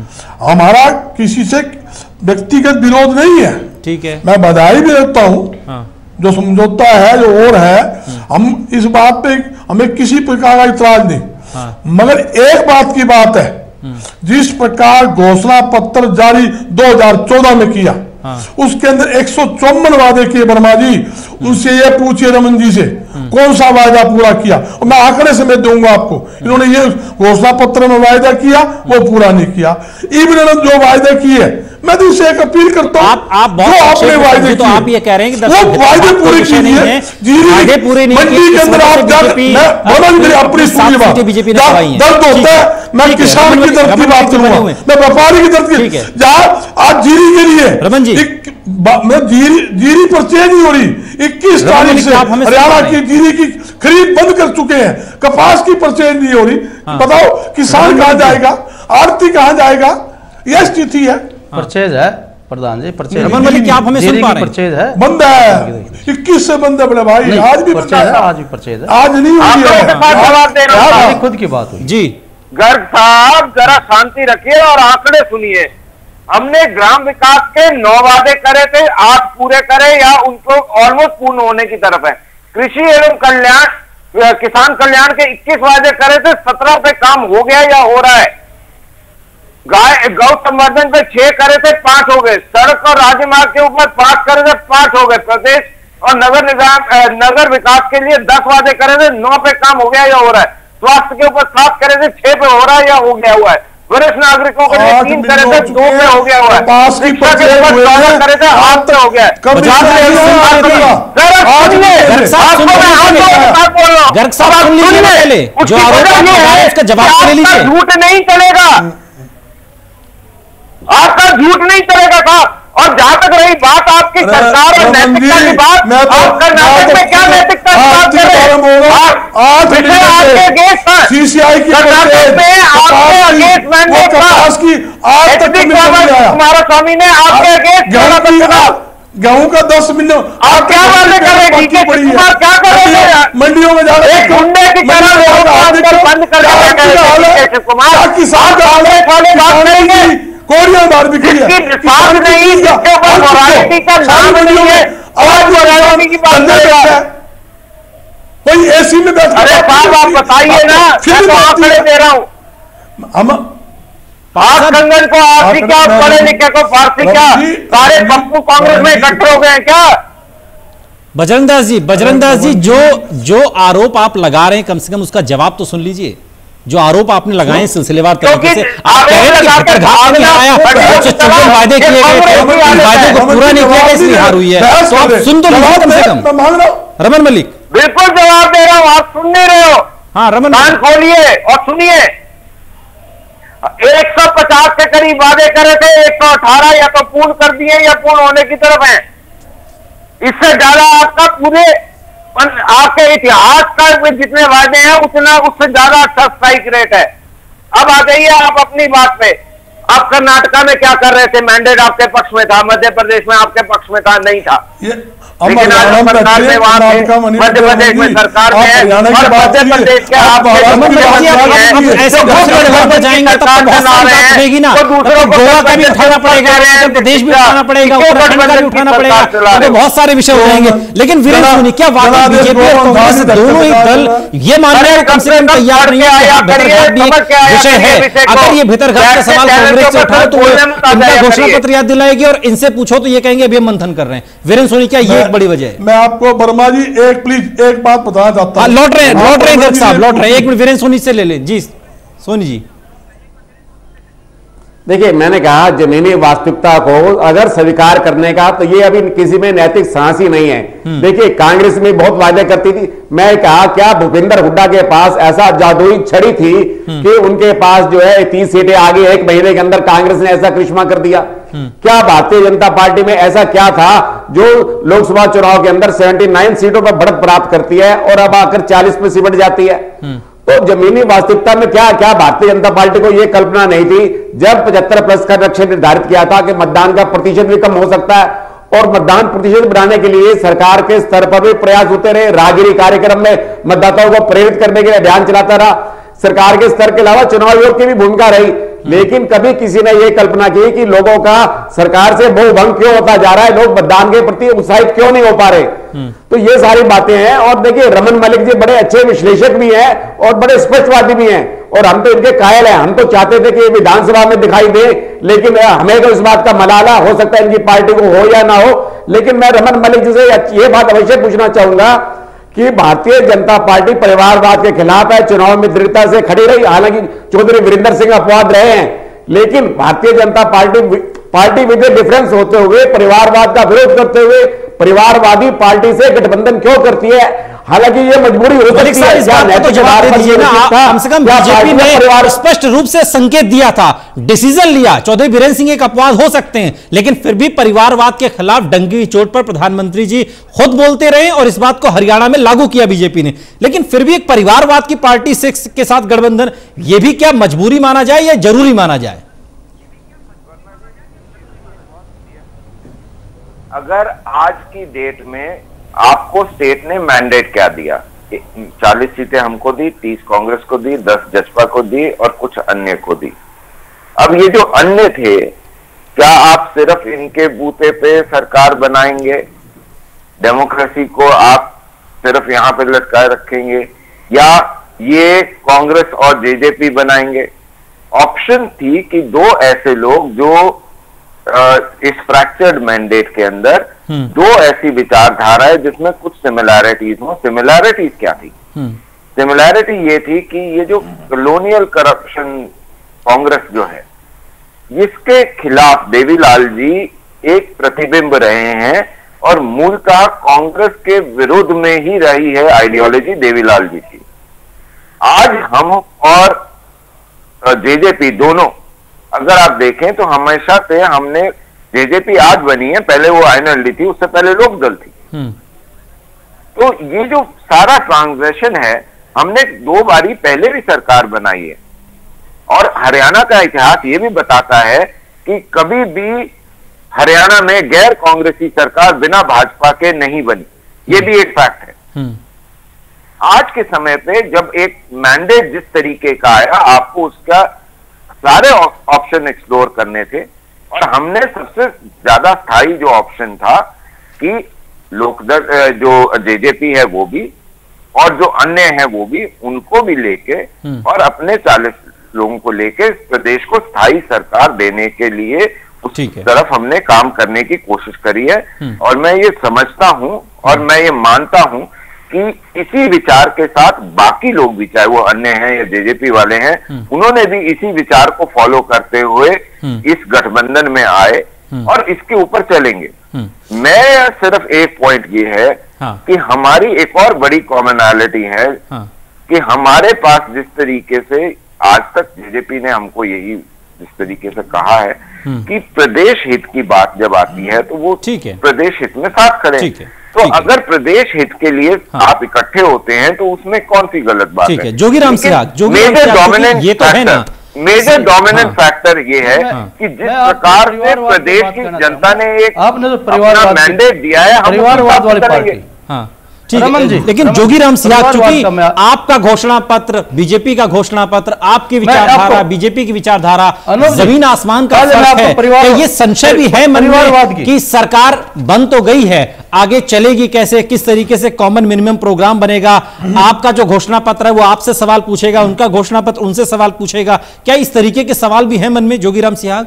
हमारा किसी से व्यक्तिगत विरोध नहीं है, ठीक है, मैं बधाई भी देता हूं। हाँ। जो समझौता है, जो और है, हम इस बात पे हमें किसी प्रकार का इतराज नहीं। हाँ। मगर एक बात की बात है, जिस प्रकार घोषणा पत्र जारी दो हजार चौदह में किया, हाँ। उसके अंदर एक सौ चौवन वादे किए। वर्मा जी, उनसे ये पूछिए रमन जी से, कौन सा वायदा पूरा किया? और मैं आंकड़े से मैं दूंगा आपको, इन्होंने ये घोषणा पत्र में वायदा किया, वो पूरा नहीं किया। इवन जो वायदे किए, मैं तो इसे एक अपील करता हूँ, आप आप बहुत आपने वायदे तो आप ये कह रहे हैं कि वो वायदे पूरे कीजिए। जीरी पूरे नहीं मंडी के अंदर आप जाकर, मैं अपनी सुनिए बात, दर्द होता है, मैं किसान की दर्द की बात करूंगा, मैं व्यापारी की दर्द की, जहाँ आज जीरी के लिए रमन जी मैं जीरी जीरी परचेज नहीं हो रही, इक्कीस तारीख से हरियाणा की जीरी की खरीद बंद कर चुके हैं, कपास की परचेज नहीं हो रही। बताओ किसान कहां जाएगा, आड़ती कहां जाएगा? यह स्थिति है। परचेज है प्रधान जी, परचेज रमन मलिक क्या आप हमें सुन पा रहे हैं? परचेज है, बंद है, इक्कीस से बंद है बड़े भाई, आज भी परचेज है, आज भी परचेज है, आज नहीं हुई है, खुद की बात हुई जी। गर्ग साहब जरा शांति रखिए और आंकड़े सुनिए। हमने ग्राम विकास के नौ वादे करे थे, आठ पूरे करे या उनको ऑलमोस्ट पूर्ण होने की तरफ है। कृषि एवं कल्याण, किसान कल्याण के इक्कीस वादे करे थे, सत्रह पे काम हो गया या हो रहा है। गाय गौ संवर्धन पे छह करे थे, पांच हो गए। सड़क और राजमार्ग के ऊपर पांच करे थे, पांच हो गए। प्रदेश और नगर निगम नगर विकास के लिए दस वादे करे थे, नौ पे काम हो गया या हो रहा है। स्वास्थ्य के ऊपर सात करे थे, छह पे हो रहा है या हो गया हुआ है। वरिष्ठ नागरिकों के लिए तीन करे थे, दो पे हो गया हुआ है। शिक्षा के ऊपर चौदह करे थे, आठ पे हो गया है। झूठ नहीं चलेगा, आपका झूठ नहीं चलेगा साहब। और जहां तक रही बात आपकी सरकार और नैतिकता की बात, आप कर्नाटक में क्या नैतिकता की बात कर रहे हैं? पिछले आठ आपके अगेंस्ट था, सीसीआई की कर्नाटक में आपके अगेंस्ट मैंडेट था, की आज तक कुमारस्वामी ने आपके अगेंस्ट गेहूं का दस मिलियन आप क्या बातें कर रहे हैं? कुमार क्या कर रहे हैं? मंडियों में जाकर एक गुंडे की तरह बंद कर दिया कुमार, किसान का हाल है, वाले बात नहीं, कोरिया बार भी किया किसान नहीं, जिसके ऊपर मोरालिटी का नाम नहीं है, और मोरालिटी की बात कर रहा है कोई एसी में बैठ। अरे साहब आप बताइए ना, मैं तो आप खड़े दे रहा हूँ, हम पाक कंगन को आरसी क्या, पढ़े लिखे को फारसी क्या, सारे पप्पू कांग्रेस में इकट्ठे हो गए क्या? बजरंग दास जी, बजरंग दास जी, जो जो आरोप आप लगा रहे हैं कम से कम उसका जवाब तो सुन लीजिए। जो आरोप आपने लगाए सिलसिलेवार तरीके से, आप कह रहे हैं कि घाट नहीं आया, जो चंदन वादे किए गए थे वादे को पूरा नहीं किया गया इसलिए हार हुई है, तो आप सुन तो लीजिए कम से कम। रमन मलिक बिल्कुल जवाब दे रहा हूं, आप सुन नहीं रहे हो। हाँ रमन, कान खोलिए और सुनिए। एक सौ पचास के करीब वादे करे थे, एक सौ अठारह या तो पूर्ण कर दिए या पूर्ण होने की तरफ हैं। इससे ज्यादा आपका पूरे आपके इतिहास का जितने वादे हैं उतना उससे ज्यादा अच्छा स्ट्राइक रेट है। अब आ जाइए आप अपनी बात पे। आप कर्नाटका में क्या कर रहे थे? मैंडेट आपके पक्ष में था, मध्य प्रदेश में आपके पक्ष में था, नहीं था, लेकिन आज सरकार में वहां थे, मध्य प्रदेश में सरकार में है, और मध्य प्रदेश के आप जाएंगे तो रहेगी ना, गोवा का भी उठाना पड़ेगा, उत्तर प्रदेश भी उठाना पड़ेगा, उत्तराखंड का भी उठाना पड़ेगा, तो बहुत सारे विषय हो जाएंगे। लेकिन वीरेंद्र सोनी, क्या वाकई बीजेपी और कांग्रेस दोनों ही दल ये मानने को कम से कम तैयार नहीं है? भीतरघात भी एक विषय है, अगर ये भीतरघात का सवाल कांग्रेस से उठाओ तो इनका घोषणा पत्र याद दिलाएगी, और इनसे पूछो तो ये कहेंगे अभी हम मंथन कर रहे हैं। वीरेंद्र सोनी, क्या ये एक बड़ी वजह है? मैं आपको वर्मा जी एक प्लीज एक बात बताना चाहता हूं। लौट रहे हैं लौट रहे हैं गर्ग साहब, लौट रहे हैं। एक मिनट वीरेंद्र सोनी से ले लें जी। सोनी जी देखिए, मैंने कहा जमीनी वास्तविकता को अगर स्वीकार करने का, तो ये अभी किसी में नैतिक साहस ही नहीं है। देखिए, कांग्रेस में बहुत वादे करती थी। मैं कहा क्या भूपेंद्र हुड्डा के पास ऐसा जादुई छड़ी थी कि उनके पास जो है तीस सीटें आगे एक महीने के अंदर कांग्रेस ने ऐसा करिश्मा कर दिया? क्या भारतीय जनता पार्टी में ऐसा क्या था जो लोकसभा चुनाव के अंदर उन्यासी सीटों पर बढ़त प्राप्त करती है और अब आकर चालीस में सिमट जाती है? तो जमीनी वास्तविकता में क्या क्या भारतीय जनता पार्टी को यह कल्पना नहीं थी जब पचहत्तर प्लस का लक्ष्य निर्धारित किया था कि मतदान का प्रतिशत भी कम हो सकता है, और मतदान प्रतिशत बढ़ाने के लिए सरकार के स्तर पर भी प्रयास होते रहे। राहगिरी कार्यक्रम में मतदाताओं को प्रेरित करने के लिए अभियान चलाता रहा। सरकार के स्तर के अलावा चुनाव आयोग की भी भूमिका रही, लेकिन कभी किसी ने यह कल्पना की कि लोगों का सरकार से मोहभंग क्यों होता जा रहा है, लोग मतदान के प्रति उत्साहित क्यों नहीं हो पा रहे। तो ये सारी बातें हैं। और देखिए, रमन मलिक जी बड़े अच्छे विश्लेषक भी हैं और बड़े स्पष्टवादी भी हैं, और हम तो इनके कायल हैं। हम तो चाहते थे कि ये विधानसभा में दिखाई दे, लेकिन हमें तो इस बात का मलाला हो सकता है इनकी पार्टी को हो या ना हो। लेकिन मैं रमन मलिक जी से ये बात अवश्य पूछना चाहूंगा कि भारतीय जनता पार्टी परिवारवाद के खिलाफ है, चुनाव में दृढ़ता से खड़ी रही। हालांकि चौधरी वीरेंद्र सिंह अपवाद रहे हैं, लेकिन Bharatiya Janata party party with difference होते हुए परिवारवाद का विरोध करते हुए परिवारवादी पार्टी से गठबंधन क्यों करती है? हालांकि ये मजबूरी हो सकती है। इस बात को तो जवाब दे दीजिए ना, कम से कम बीजेपी ने स्पष्ट रूप से संकेत दिया था, डिसीजन लिया। चौधरी बीरेंद्र सिंह एक अपवाद हो सकते हैं, लेकिन फिर भी परिवारवाद के खिलाफ डंकी की चोट पर प्रधानमंत्री जी खुद बोलते रहे, और इस बात को हरियाणा में लागू किया बीजेपी ने। लेकिन फिर भी एक परिवारवाद की पार्टी सिक्स के साथ गठबंधन, यह भी क्या मजबूरी माना जाए या जरूरी माना जाए? अगर आज की डेट में आपको स्टेट ने मैंडेट क्या दिया, चालीस सीटें हमको दी, तीस कांग्रेस को दी, दस जसपा को दी और कुछ अन्य को दी। अब ये जो अन्य थे, क्या आप सिर्फ इनके बूते पे सरकार बनाएंगे? डेमोक्रेसी को आप सिर्फ यहां पे लटकाए रखेंगे, या ये कांग्रेस और जेजेपी बनाएंगे? ऑप्शन थी कि दो ऐसे लोग जो इस फ्रैक्चर्ड मैंडेट के अंदर दो ऐसी विचारधारा है जिसमें कुछ सिमिलैरिटीज हो। सिमिलैरिटीज क्या थी? सिमिलैरिटी ये थी कि ये जो कॉलोनियल करप्शन कांग्रेस जो है, इसके खिलाफ देवीलाल जी एक प्रतिबिंब रहे हैं, और मूलतः कांग्रेस के विरोध में ही रही है आइडियोलॉजी देवीलाल जी की। आज हम और जेजेपी दोनों अगर आप देखें तो हमेशा से हमने, जेजेपी आज बनी है, पहले वो आईएनएलडी थी, उससे पहले लोकदल थी। तो ये जो सारा ट्रांजैक्शन है, हमने दो बारी पहले भी सरकार बनाई है और हरियाणा का इतिहास ये भी बताता है कि कभी भी हरियाणा में गैर कांग्रेसी सरकार बिना भाजपा के नहीं बनी, ये भी एक फैक्ट है। आज के समय पे जब एक मैंडेट जिस तरीके का आया, आपको उसका सारे ऑप्शन एक्सप्लोर करने थे और हमने सबसे ज्यादा स्थायी जो ऑप्शन था कि लोकदल जो जेजेपी है वो भी और जो अन्य है वो भी, उनको भी लेके और अपने चालीस लोगों को लेके प्रदेश को स्थायी सरकार देने के लिए उस तरफ हमने काम करने की कोशिश करी है। और मैं ये समझता हूं और मैं ये मानता हूं कि इसी विचार के साथ बाकी लोग भी, चाहे वो अन्य हैं या जेजेपी वाले हैं, उन्होंने भी इसी विचार को फॉलो करते हुए इस गठबंधन में आए और इसके ऊपर चलेंगे। मैं सिर्फ एक पॉइंट ये है हाँ। कि हमारी एक और बड़ी कॉमनैलिटी है हाँ। कि हमारे पास जिस तरीके से आज तक जेजेपी ने हमको यही जिस तरीके से कहा है कि प्रदेश हित की बात जब आती है तो वो ठीक है, प्रदेश हित में साथ खड़े हैं। तो अगर प्रदेश हित के लिए हाँ। आप इकट्ठे होते हैं तो उसमें कौन सी गलत बात है? जोगीराम सियाग, मेजर डोमिनेंट ये तो है ना, मेजर डोमिनेंट फैक्टर ये है कि जिस प्रकार से प्रदेश की जनता ने एक आपने जो परिवारवाद मैंडेट दिया है, हम परिवारवाद वाली पार्टी हाँ ठीक है, लेकिन जोगीराम सियाग, चूंकि आपका घोषणा पत्र, बीजेपी का घोषणा पत्र, आपकी विचारधारा, बीजेपी की विचारधारा जमीन आसमान का फर्क है। तो ये संशय भी है मन में कि सरकार बन तो गई है, आगे चलेगी कैसे, किस तरीके से कॉमन मिनिमम प्रोग्राम बनेगा? आपका जो घोषणा पत्र है वो आपसे सवाल पूछेगा, उनका घोषणा पत्र उनसे सवाल पूछेगा। क्या इस तरीके के सवाल भी हैं मन में जोगीराम सियाग?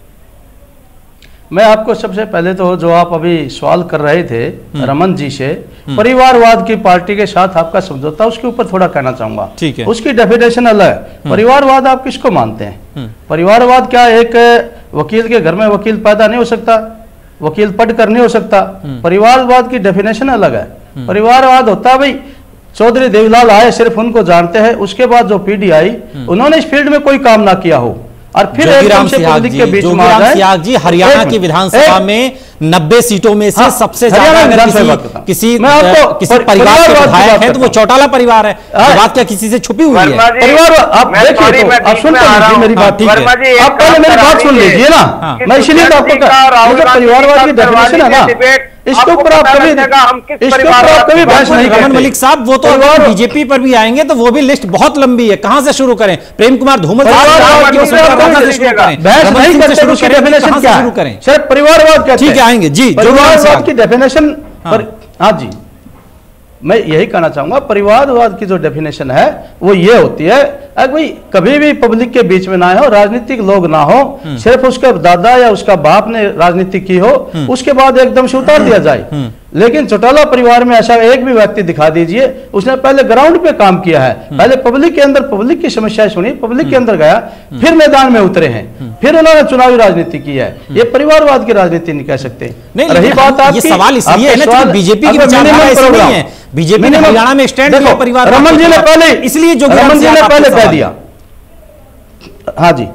मैं आपको सबसे पहले तो जो आप अभी सवाल कर रहे थे रमन जी से, परिवारवाद की पार्टी के साथ आपका समझौता, उसके ऊपर थोड़ा कहना चाहूंगा। ठीक है, उसकी डेफिनेशन अलग है। परिवारवाद आप किसको मानते हैं? परिवारवाद क्या एक वकील के घर में वकील पैदा नहीं हो सकता, वकील पढ़ कर नहीं हो सकता? परिवारवाद की डेफिनेशन अलग है। परिवारवाद होता है भाई चौधरी देवीलाल आए, सिर्फ उनको जानते हैं, उसके बाद जो पीढ़ी आई उन्होंने इस फील्ड में कोई काम ना किया हो और फिर जोगीराम सियाग जी, जोगीराम सियाग जी हरियाणा की विधानसभा में नब्बे सीटों में से हाँ, सबसे ज्यादा अगर किसी किसी, किसी परिवार के विधायक है तो वो चौटाला परिवार है। बात क्या किसी से छुपी हुई है? परिवार आप देखिए, आप सुनते लीजिए मेरी बात, ठीक है, आप पहले मेरी बात सुन लीजिए ना। मैं इसलिए तो आपको परिवारवाद की डेफिनेशन है ना, इसके ऊपर आप कभी इसके ऊपर आप कभी बहस नहीं करते। रमन मलिक साहब, वो तो अगर बीजेपी पर भी आएंगे तो वो भी लिस्ट बहुत लंबी है, कहां से शुरू करें? प्रेम कुमार धूमल बहस नहीं करते, उसकी डेफिनेशन क्या शुरू करें? सिर्फ परिवारवाद क्या? ठीक है, आएंगे जी। परिवारवाद की डेफिनेशन हाँ जी, मैं यही कहना चाहूंगा, परिवारवाद की जो डेफिनेशन है वो ये होती है अगर भाई कभी भी पब्लिक के बीच में ना हो, राजनीतिक लोग ना हो, सिर्फ उसका दादा या उसका बाप ने राजनीति की हो, उसके बाद एकदम से उतार दिया जाए। लेकिन चौटाला परिवार में ऐसा एक भी व्यक्ति दिखा दीजिए उसने पहले ग्राउंड पे काम किया है, पहले पब्लिक के अंदर पब्लिक की समस्याएं सुनी, पब्लिक के अंदर गया, फिर मैदान में उतरे हैं, फिर उन्होंने चुनावी राजनीति की है। ये परिवारवाद की राजनीति नहीं कह सकते। नहीं, रही बात आपकी, ये सवाल इसलिए है ना कि बीजेपी की विचारधारा ऐसी नहीं है, बीजेपी ने हरियाणा में स्टैंड लिया परिवार। रमन जी ने पहले इसलिए जो रमन जी ने पहले कह दिया, हाँ जी,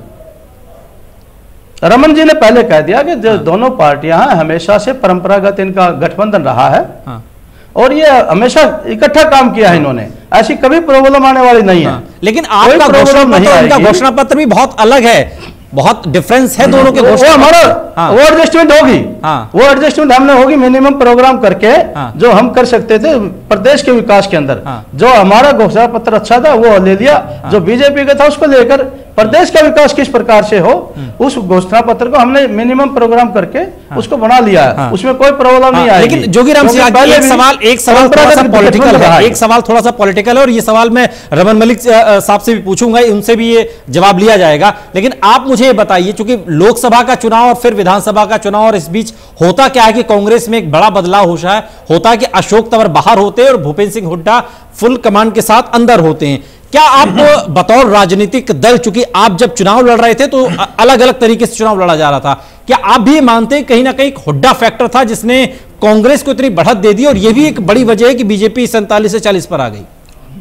रमन जी ने पहले कह दिया कि जो हाँ। दोनों पार्टियां हमेशा से परंपरागत इनका गठबंधन रहा है हाँ। और ये हमेशा इकट्ठा काम किया है इन्होंने, ऐसी कभी प्रॉब्लम आने वाली नहीं हाँ। है। लेकिन आपका घोषणा पत्र, उनका घोषणा पत्र भी बहुत अलग है, बहुत डिफरेंस है दोनों के घोषणा। वो हमारा हाँ। वो एडजस्टमेंट होगी हाँ। वो एडजस्टमेंट हमने होगी मिनिमम प्रोग्राम करके हाँ। जो हम कर सकते थे प्रदेश के विकास के अंदर हाँ। जो हमारा घोषणा पत्र अच्छा था वो ले लिया हाँ। जो बीजेपी का था उसको लेकर प्रदेश का विकास किस प्रकार से हो उस घोषणा पत्र को हमने मिनिमम प्रोग्राम करके हाँ। उसको बना लिया है हाँ। उसमें कोई प्रॉब्लम नहीं आएगी। लेकिन जोगीराम सियाग जी, एक सवाल एक सवाल थोड़ा सा पॉलिटिकल है, एक सवाल थोड़ा सा पॉलिटिकल है और ये सवाल मैं रमन मलिक साहब से भी पूछूंगा, उनसे भी ये जवाब लिया जाएगा। लेकिन आप मुझे ये बताइए, चूंकि लोकसभा का चुनाव और फिर विधानसभा का चुनाव और इस बीच होता क्या है कि कांग्रेस में एक बड़ा बदलाव हो रहा है, होता है कि अशोक तंवर बाहर होते हैं और भूपेंद्र सिंह हुड्डा फुल कमांड के साथ अंदर होते हैं। क्या आप बतौर राजनीतिक दल, चूंकि आप जब चुनाव लड़ रहे थे तो अलग अलग तरीके से चुनाव लड़ा जा रहा था, क्या आप भी मानते हैं कहीं ना कहीं हुड्डा फैक्टर था जिसने कांग्रेस को इतनी बढ़त दे दी और यह भी एक बड़ी वजह है कि बीजेपी सैंतालीस से चालीस पर आ गई?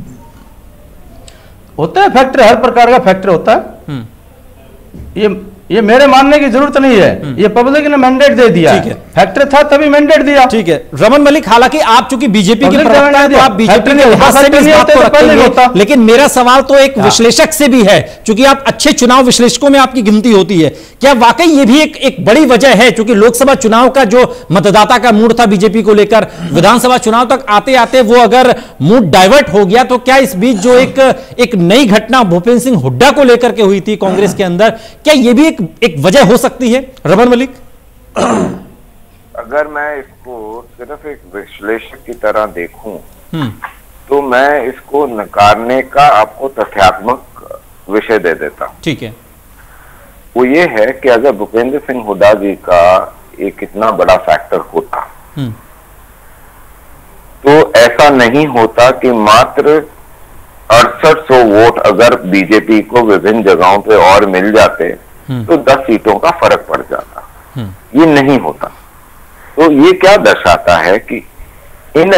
होता है फैक्टर, हर प्रकार का फैक्टर होता है। ये ये मेरे मानने की जरूरत नहीं है, ये पब्लिक ने मैंडेट दे दिया। ठीक है, फैक्टर था तभी मैंडेट दिया। ठीक है रमन मलिक, हालांकि आप चूंकि बीजेपी के प्रवक्ता हैं तो आप बीजेपी के लिहाज से भी इस बात को रखेंगे, लेकिन मेरा सवाल तो एक विश्लेषक से भी है, क्योंकि आप अच्छे चुनाव विश्लेषकों में आपकी गिनती होती है। क्या वाकई ये भी एक एक बड़ी वजह है, क्योंकि लोकसभा चुनाव का जो मतदाता का मूड था बीजेपी को लेकर, विधानसभा चुनाव तक आते आते वो अगर मूड डाइवर्ट हो गया, तो क्या इस बीच जो एक एक नई घटना भूपेंद्र सिंह हुड्डा को लेकर के हुई थी कांग्रेस के अंदर, क्या ये भी एक एक वजह हो सकती है रमन मलिक? अगर मैं इसको सिर्फ एक विश्लेषक की तरह देखूं तो मैं इसको नकारने का आपको तथ्यात्मक विषय दे देता हूं। ठीक है, वो ये है कि अगर भूपेंद्र सिंह हुड्डा जी का एक इतना बड़ा फैक्टर होता तो ऐसा नहीं होता कि मात्र अड़सठ सौ वोट अगर बीजेपी को विभिन्न जगहों पे और मिल जाते तो दस सीटों का फर्क पड़ जाता। ये नहीं होता। तो ये क्या दर्शाता है कि इन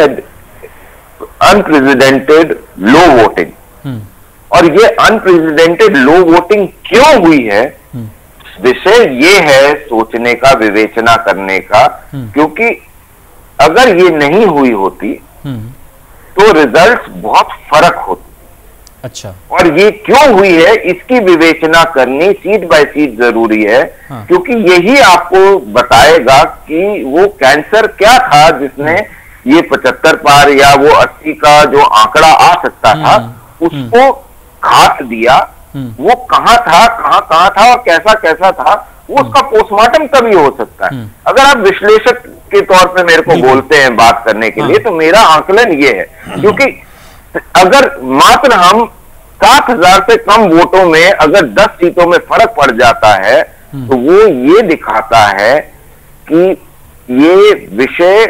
अनप्रेसिडेंटेड लो वोटिंग, और ये अनप्रेसिडेंटेड लो वोटिंग क्यों हुई है, विषय ये है सोचने का, विवेचना करने का, क्योंकि अगर ये नहीं हुई होती तो रिजल्ट्स बहुत फर्क होते। अच्छा, और ये क्यों हुई है इसकी विवेचना करनी सीट बाय सीट जरूरी है। हाँ। क्योंकि यही आपको बताएगा कि वो कैंसर क्या था जिसने ये पचहत्तर पार या वो अस्सी का जो आंकड़ा आ सकता था उसको घात दिया। वो कहां था, कहां कहां था और कैसा कैसा था, वो उसका पोस्टमार्टम तभी हो सकता है। अगर आप विश्लेषक के तौर पे मेरे को बोलते हैं बात करने के लिए, तो मेरा आंकलन ये है, क्योंकि अगर मात्र हम सात हजार से कम वोटों में अगर दस सीटों में फर्क पड़ जाता है तो वो ये दिखाता है कि ये विषय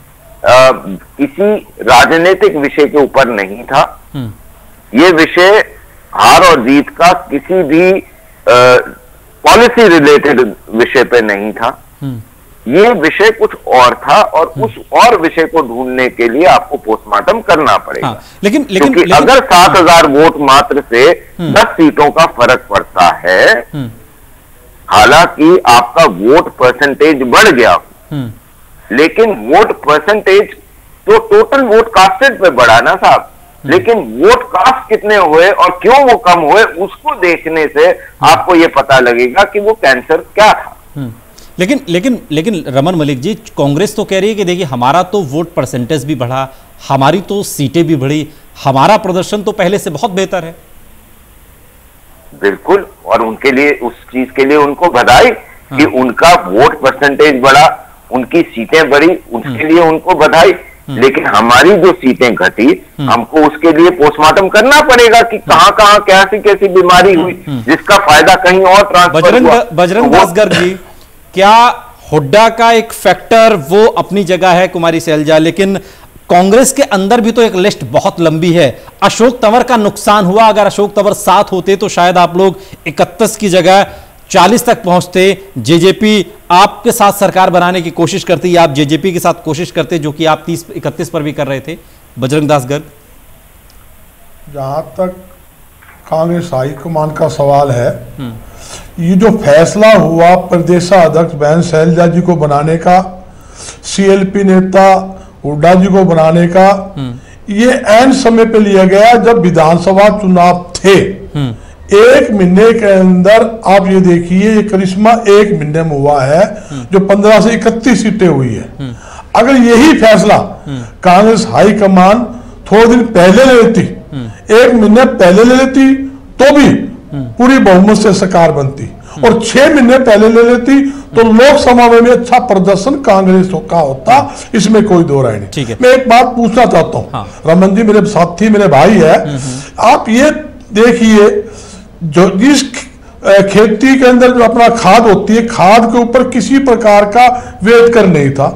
किसी राजनीतिक विषय के ऊपर नहीं था। ये विषय हार और जीत का किसी भी पॉलिसी रिलेटेड विषय पे नहीं था। ये विषय कुछ और था, और उस और विषय को ढूंढने के लिए आपको पोस्टमार्टम करना पड़ेगा। हाँ, लेकिन लेकिन क्योंकि लेकिन, अगर सात हजार वोट मात्र से दस सीटों का फर्क पड़ता है, हालांकि आपका वोट परसेंटेज बढ़ गया, लेकिन वोट परसेंटेज तो टोटल वोट कास्टेड पे बढ़ा ना साहब, लेकिन वोट कास्ट कितने हुए और क्यों वो कम हुए उसको देखने से आपको ये पता लगेगा कि वो कैंसर क्या था। लेकिन लेकिन लेकिन रमन मलिक जी, कांग्रेस तो कह रही है कि देखिए हमारा तो वोट परसेंटेज भी बढ़ा, हमारी तो सीटें भी बढ़ी, हमारा प्रदर्शन तो पहले से बहुत बेहतर है। बिल्कुल, और उनके लिए, उस चीज के लिए उनको बधाई। हाँ। कि उनका वोट परसेंटेज बढ़ा, उनकी सीटें बढ़ी, उसके लिए उनको बधाई। लेकिन हमारी जो सीटें घटी, हमको उसके लिए पोस्टमार्टम करना पड़ेगा कि कहां कहां कैसी कैसी बीमारी हुई जिसका फायदा कहीं और ट्रांसफर हुआ। बजरंग दास गर्ग जी, क्या हुड्डा का एक फैक्टर वो अपनी जगह है, कुमारी सैलजा, लेकिन कांग्रेस के अंदर भी तो एक लिस्ट बहुत लंबी है। अशोक तंवर का नुकसान हुआ, अगर अशोक तंवर साथ होते तो शायद आप लोग इकतीस की जगह चालीस तक पहुंचते। जेजेपी आपके साथ सरकार बनाने की कोशिश करती, आप जेजेपी के साथ कोशिश करते, जो कि आप तीस इकतीस पर भी कर रहे थे। बजरंग दास गर्ग, जहां तक कांग्रेस हाईकमान का सवाल है, ये जो फैसला हुआ प्रदेशाध्यक्ष बहन शैलजा जी को बनाने का, सीएलपी नेता हुड्डा जी को बनाने का, ये ऐन समय पे लिया गया जब विधानसभा चुनाव थे। एक महीने के अंदर आप ये देखिए, ये करिश्मा एक महीने में हुआ है जो पंद्रह से इकतीस सीटें हुई है। अगर यही फैसला कांग्रेस हाईकमान थोड़े दिन पहले ले लेती, एक महीने पहले ले लेती, तो भी पूरी बहुमत से सरकार बनती, और छह महीने पहले ले लेती तो लोकसभा में भी अच्छा प्रदर्शन कांग्रेस का होता। इसमें कोई दो राय नहीं। मैं एक बात पूछना चाहता हूँ, हाँ। रमन जी मेरे साथी, मेरे भाई है, आप ये देखिए, जो जिस खेती के अंदर जो अपना खाद होती है, खाद के ऊपर किसी प्रकार का वेट कर नहीं था,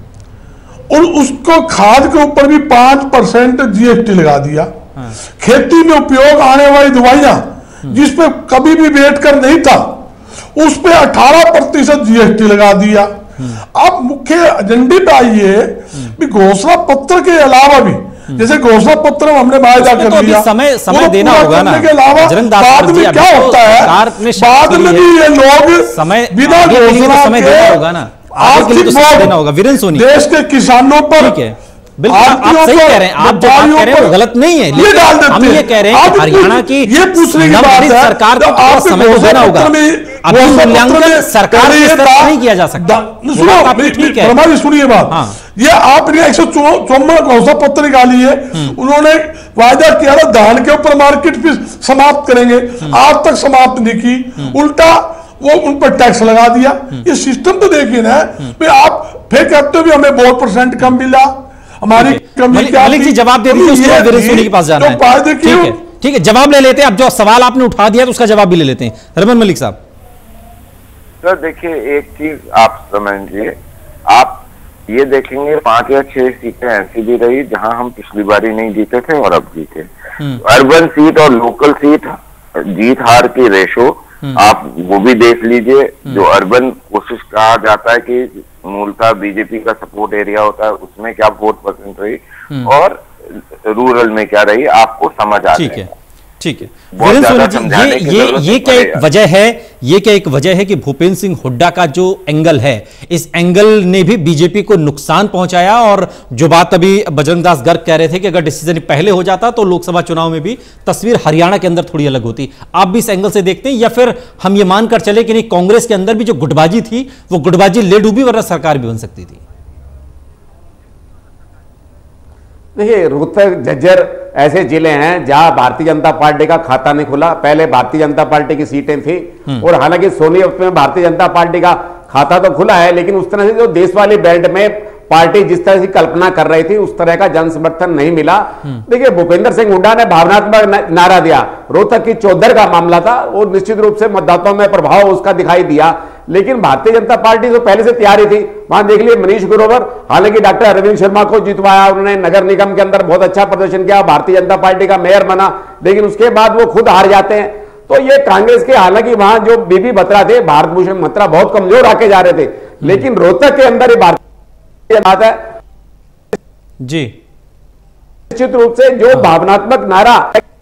और उसको खाद के ऊपर भी पांच परसेंट जीएसटी लगा दिया। खेती में उपयोग आने वाली दवाइयां जिसपे कभी भी वेट कर नहीं था, उस पे अठारह प्रतिशत जीएसटी लगा दिया। अब मुख्य एजेंडे पे आइए, घोषणा पत्र के अलावा भी जैसे घोषणा पत्र हमने वायदा कर तो लिया, समय समय देना होगा ना। के अलावा बाद में क्या होता है, बाद में भी ये लोग समय बिना घोषणा समय देना होगा ना, आर्थिक देना होगा। वीरेंद्र सोनी, देश के किसानों पर, ठीक है, बिल्कुल आप सही कह रहे हैं, आप जो बात कह रहे हैं वो गलत नहीं है, लेकिन हम ये कह रहे हैं कि हरियाणा की ये पूछने की बात है, सरकार को थोड़ा समय तो देना होगा। अभी मूल्यांकन सरकार के स्तर पर नहीं किया जा सकता। ठीक है, हमारी सुनिए बात, ये आपने एक सौ चौवन घोषणा पत्र निकाली है, उन्होंने वायदा किया था धान के ऊपर मार्केट फीस समाप्त करेंगे, आज तक समाप्त नहीं की, उल्टा वो उन पर टैक्स लगा दिया। ये सिस्टम तो देखिए ना, आप फिर कहते हो भी हमें बहुत परसेंट कम मिला, हमारी कमी क्या? मलिक जी जवाब दे दीजिए, उसके बाद वीरेंद्र सोनी के पास जाना है। ठीक है, ठीक है, जवाब ले लेते हैं। अब जो सवाल आपने उठा दिया तो उसका जवाब भी ले लेते हैं। रमन मलिक साहब। सर देखिए, एक चीज आप समझिए, आप ये देखेंगे पांच या छह सीटें ऐसी भी रही जहां हम पिछली बारी नहीं जीते थे और अब जीते। अर्बन सीट और लोकल सीट जीत हार की रेशो आप वो भी देख लीजिए। जो अर्बन कोशिश कहा जाता है कि मूलतः बीजेपी का सपोर्ट एरिया होता है, उसमें क्या वोट परसेंट रही और रूरल में क्या रही, आपको समझ आ ठीक है, ठीक है। वीरेंद्र सोनी जी, ये ये ये क्या एक वजह है, ये क्या एक वजह है कि भूपेंद्र सिंह हुड्डा का जो एंगल है, इस एंगल ने भी बीजेपी को नुकसान पहुंचाया? और जो बात अभी बजरंग दास गर्ग कह रहे थे कि अगर डिसीजन पहले हो जाता तो लोकसभा चुनाव में भी तस्वीर हरियाणा के अंदर थोड़ी अलग होती। आप भी इस एंगल से देखते हैं, या फिर हम ये मानकर चले कि नहीं, कांग्रेस के अंदर भी जो गुटबाजी थी वो गुटबाजी ले डूबी, वरना सरकार भी बन सकती थी? देखिए, रोहतक, झज्जर ऐसे जिले हैं जहां भारतीय जनता पार्टी का खाता नहीं खुला। पहले भारतीय जनता पार्टी की सीटें थी, और हालांकि सोनीपत में भारतीय जनता पार्टी का खाता तो खुला है, लेकिन उस तरह से जो देश वाली बेल्ट में पार्टी जिस तरह की कल्पना कर रही थी उस तरह का जन समर्थन नहीं मिला। देखिए, भूपेंद्र सिंह हुड्डा ने भावनात्मक नारा दिया, रोहतक की चौधर का मामला था, और निश्चित रूप से मतदाताओं में प्रभाव उसका दिखाई दिया। लेकिन भारतीय जनता पार्टी तो पहले से तैयारी थी। वहां देख लिए मनीष ग्रोवर, हालांकि डॉक्टर अरविंद शर्मा को जितवाया उन्होंने, नगर निगम के अंदर बहुत अच्छा प्रदर्शन किया, भारतीय जनता पार्टी का मेयर बना, लेकिन उसके बाद वो खुद हार जाते हैं। तो ये कांग्रेस के, हालांकि वहां जो बीबी बत्रा थे, भारत भूषण बत्रा, बहुत कमजोर आके जा रहे थे, लेकिन रोहतक के अंदर ही भारतीय बात है जी, निश्चित रूप से जो भावनात्मक नारा,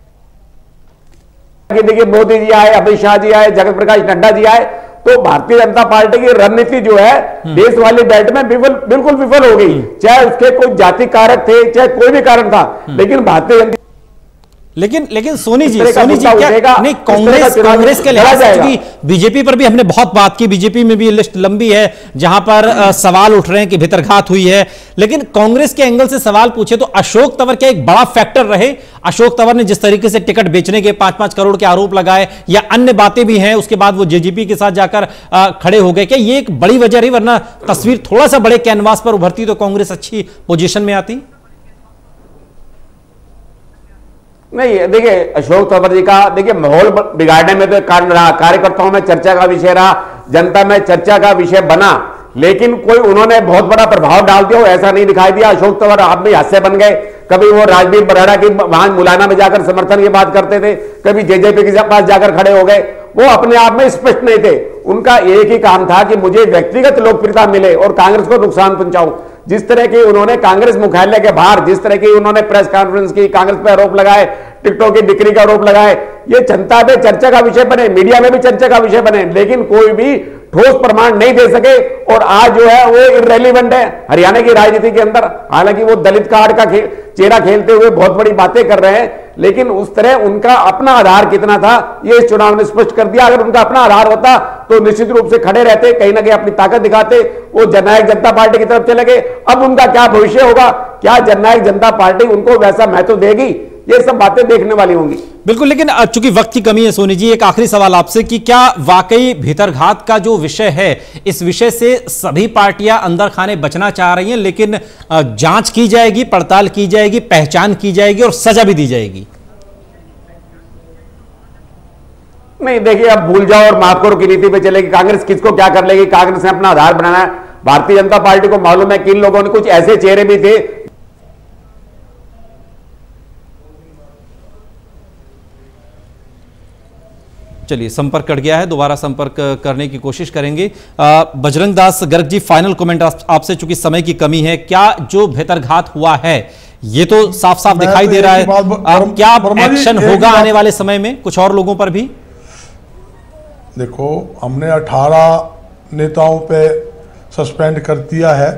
देखिए मोदी जी आए, अमित शाह जी आए, जगत प्रकाश नड्डा जी आए, तो भारतीय जनता पार्टी की रणनीति जो है देश वाली बेल्ट में बिल्कुल बिल्कुल विफल हो गई। चाहे उसके कोई जाति कारक थे, चाहे कोई भी कारण था, लेकिन भारतीय जनता लेकिन लेकिन सोनी जी सोनी जी क्या नहीं, कांग्रेस कांग्रेस के लिहाज से, क्योंकि बीजेपी पर भी हमने बहुत बात की, बीजेपी में भी लिस्ट लंबी है जहां पर आ, सवाल उठ रहे हैं कि भितरघात हुई है, लेकिन कांग्रेस के एंगल से सवाल पूछे तो अशोक तंवर क्या एक बड़ा फैक्टर रहे? अशोक तंवर ने जिस तरीके से टिकट बेचने के पांच पांच करोड़ के आरोप लगाए, या अन्य बातें भी हैं, उसके बाद वो जेजेपी के साथ जाकर आ, खड़े हो गए, क्या ये एक बड़ी वजह रही? वरना तस्वीर थोड़ा सा बड़े कैनवास पर उभरती तो कांग्रेस अच्छी पोजीशन में आती। नहीं, देखिए अशोक तंवर जी का, देखिए माहौल बिगाड़ने में तो कारण रहा, कार्यकर्ताओं में चर्चा का विषय रहा, जनता में चर्चा का विषय बना, लेकिन कोई उन्होंने बहुत बड़ा प्रभाव डाल दिया, ऐसा नहीं दिखाई दिया। अशोक तंवर आप भी हास्य बन गए, कभी वो राजवीर बराड़ा की वहां मुलाना में जाकर समर्थन की बात करते थे, कभी जेजेपी के पास जाकर खड़े हो गए, वो अपने आप में स्पष्ट नहीं थे। उनका एक ही काम था कि मुझे व्यक्तिगत लोकप्रियता मिले और कांग्रेस को नुकसान पहुंचाऊं। जिस तरह की उन्होंने कांग्रेस मुख्यालय के बाहर जिस तरह की उन्होंने प्रेस कॉन्फ्रेंस की, कांग्रेस पर आरोप लगाए, टिकटों की बिक्री का आरोप लगाए, ये जनता में चर्चा का विषय बने, मीडिया में भी चर्चा का विषय बने, लेकिन कोई भी ठोस प्रमाण नहीं दे सके, और आज जो है वो इररेलेवेंट है हरियाणा की राजनीति के अंदर। हालांकि वो दलित कार्ड का खे, चेहरा खेलते हुए बहुत बड़ी बातें कर रहे हैं, लेकिन उस तरह उनका अपना आधार कितना था ये इस चुनाव ने स्पष्ट कर दिया। अगर उनका अपना आधार होता तो निश्चित रूप से खड़े रहते, कहीं ना कहीं अपनी ताकत दिखाते, वो जननायक जनता पार्टी की तरफ चले गए। अब उनका क्या भविष्य होगा, क्या जननायक जनता पार्टी उनको वैसा महत्व देगी, ये सब बातें देखने वाली होंगी। बिल्कुल, लेकिन चूंकि वक्त की कमी है सोनी जी, एक आखिरी सवाल आपसे कि क्या वाकई भीतरघात का जो विषय है, इस विषय से सभी पार्टियां अंदर खाने बचना चाह रही हैं, लेकिन जांच की जाएगी, पड़ताल की जाएगी, पहचान की जाएगी और सजा भी दी जाएगी? नहीं, देखिए अब भूल जाओ और माफ करो की नीति पे चलेगी। कांग्रेस किसको क्या कर लेगी, कांग्रेस ने अपना आधार बनाना है। भारतीय जनता पार्टी को मालूम है कि इन लोगों ने, कुछ ऐसे चेहरे भी थे, चलिए संपर्क कट गया है, दोबारा संपर्क करने की कोशिश करेंगे। बजरंग दास गर्ग जी, फाइनल कमेंट आपसे, चूंकि समय की कमी है, क्या जो भीतरघात हुआ है ये तो साफ साफ दिखाई तो दे रहा है। बात, आ, क्या वर्मा जी, एक्शन एक होगा बात, आने वाले समय में कुछ और लोगों पर भी? देखो, हमने अठारह नेताओं पे सस्पेंड कर दिया है,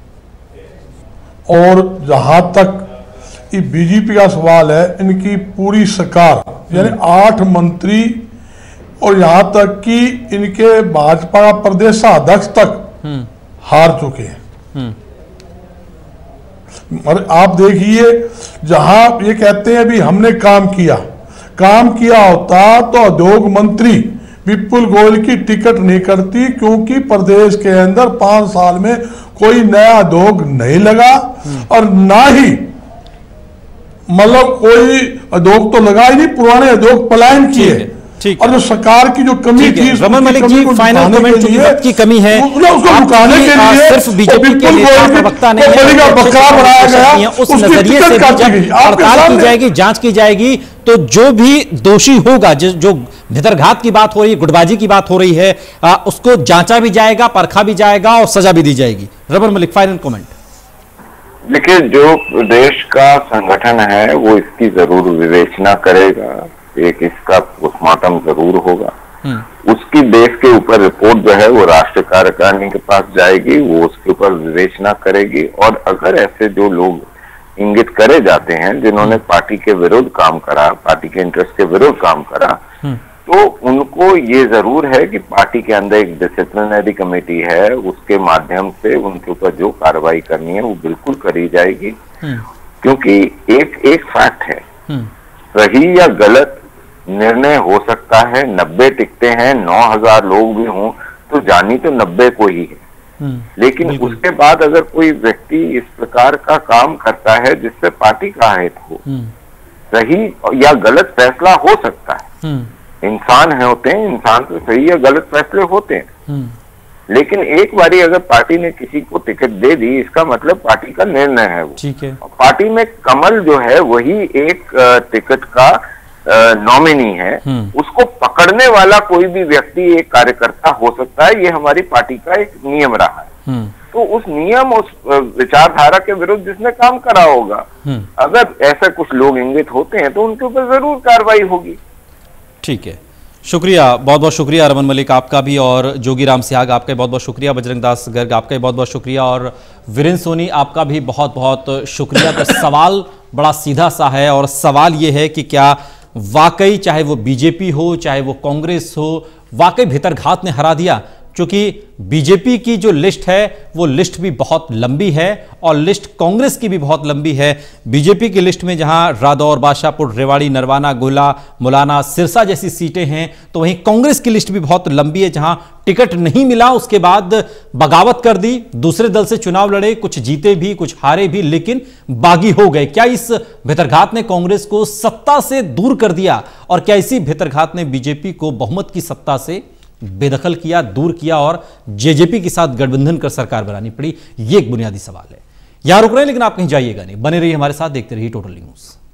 और जहां तक ये बीजेपी का सवाल है, इनकी पूरी सरकार यानी आठ मंत्री और यहां तक कि इनके भाजपा का प्रदेशाध्यक्ष तक हार चुके हैं। और आप देखिए, जहां ये कहते हैं भी हमने काम किया, काम किया होता तो उद्योग मंत्री विपुल गोयल की टिकट नहीं करती, क्योंकि प्रदेश के अंदर पांच साल में कोई नया उद्योग नहीं लगा, और ना ही मतलब कोई उद्योग तो लगा ही नहीं, पुराने उद्योग पलायन किए। ठीक और जो सरकार की जो कमी थी, रमन मलिक जी, फाइनल कमेंट की कमी है, उसको रुकाने के लिए सिर्फ बीजेपी के नेता प्रवक्ता नहीं है, बकरा बनाया गया, उस नजरिए से भी जब हड़ताल की जाएगी, जांच की जाएगी, तो जो भी दोषी होगा, जो भितरघात की बात हो रही है, गुटबाजी की बात हो रही है, आ, उसको जांचा भी जाएगा, परखा भी जाएगा और सजा भी दी जाएगी। Raman Malik, final comment. देखिए, जो प्रदेश का संगठन है वो इसकी जरूर विवेचना करेगा, एक इसका पोस्टमार्टम जरूर होगा, उसकी बेस के ऊपर रिपोर्ट जो है वो राष्ट्रीय कार्यकारिणी के पास जाएगी, वो उसके ऊपर विवेचना करेगी, और अगर ऐसे जो लोग इंगित करे जाते हैं जिन्होंने पार्टी के विरुद्ध काम करा, पार्टी के इंटरेस्ट के विरुद्ध काम करा, तो उनको ये जरूर है कि पार्टी के अंदर एक डिसिप्लिनरी कमेटी है, उसके माध्यम से उनके ऊपर जो कार्रवाई करनी है वो बिल्कुल करी जाएगी। क्योंकि एक एक फैक्ट है, सही या गलत निर्णय हो सकता है, नब्बे टिकते हैं, नौ हजार लोग भी हों तो जानी तो नब्बे को ही है, लेकिन उसके बाद अगर कोई व्यक्ति इस प्रकार का काम करता है जिससे पार्टी का हित हो, सही या गलत फैसला हो सकता है, इंसान है होते हैं, इंसान तो सही या गलत फैसले होते हैं, लेकिन एक बारी अगर पार्टी ने किसी को टिकट दे दी, इसका मतलब पार्टी का निर्णय है वो। ठीक है। पार्टी में कमल जो है वही एक टिकट का नॉमिनी है, उसको पकड़ने वाला कोई भी व्यक्ति एक कार्यकर्ता हो सकता है, ये हमारी पार्टी का एक नियम रहा है। तो उस नियम, उस विचारधारा के विरुद्ध जिसने काम करा होगा, अगर ऐसे कुछ लोग इंगित होते हैं तो उनके ऊपर जरूर कार्रवाई होगी। ठीक है, शुक्रिया, बहुत बहुत शुक्रिया रमन मलिक आपका भी, और जोगीराम सिहाग आपका बहुत बहुत शुक्रिया, बजरंग दास गर्ग आपका बहुत बहुत शुक्रिया, और वीरेंद्र सोनी आपका भी बहुत बहुत शुक्रिया। तो सवाल बड़ा सीधा सा है, और सवाल ये है कि क्या वाकई चाहे वो बीजेपी हो चाहे वो कांग्रेस हो, वाकई भितरघात ने हरा दिया? क्योंकि बीजेपी की जो लिस्ट है वो लिस्ट भी बहुत लंबी है, और लिस्ट कांग्रेस की भी बहुत लंबी है। बीजेपी की लिस्ट में जहां रादौर, बादशाहपुर, रेवाड़ी, नरवाना, गोला, मुलाना, सिरसा जैसी सीटें हैं, तो वहीं कांग्रेस की लिस्ट भी बहुत लंबी है, जहां टिकट नहीं मिला, उसके बाद बगावत कर दी, दूसरे दल से चुनाव लड़े, कुछ जीते भी कुछ हारे भी, लेकिन बागी हो गए। क्या इस भितरघात ने कांग्रेस को सत्ता से दूर कर दिया, और क्या इसी भितरघात ने बीजेपी को बहुमत की सत्ता से बेदखल किया, दूर किया, और जेजेपी के साथ गठबंधन कर सरकार बनानी पड़ी? ये एक बुनियादी सवाल है। यहां रुक रहे हैं, लेकिन आप कहीं जाइएगा नहीं, बने रहिए हमारे साथ, देखते रहिए टोटल न्यूज़।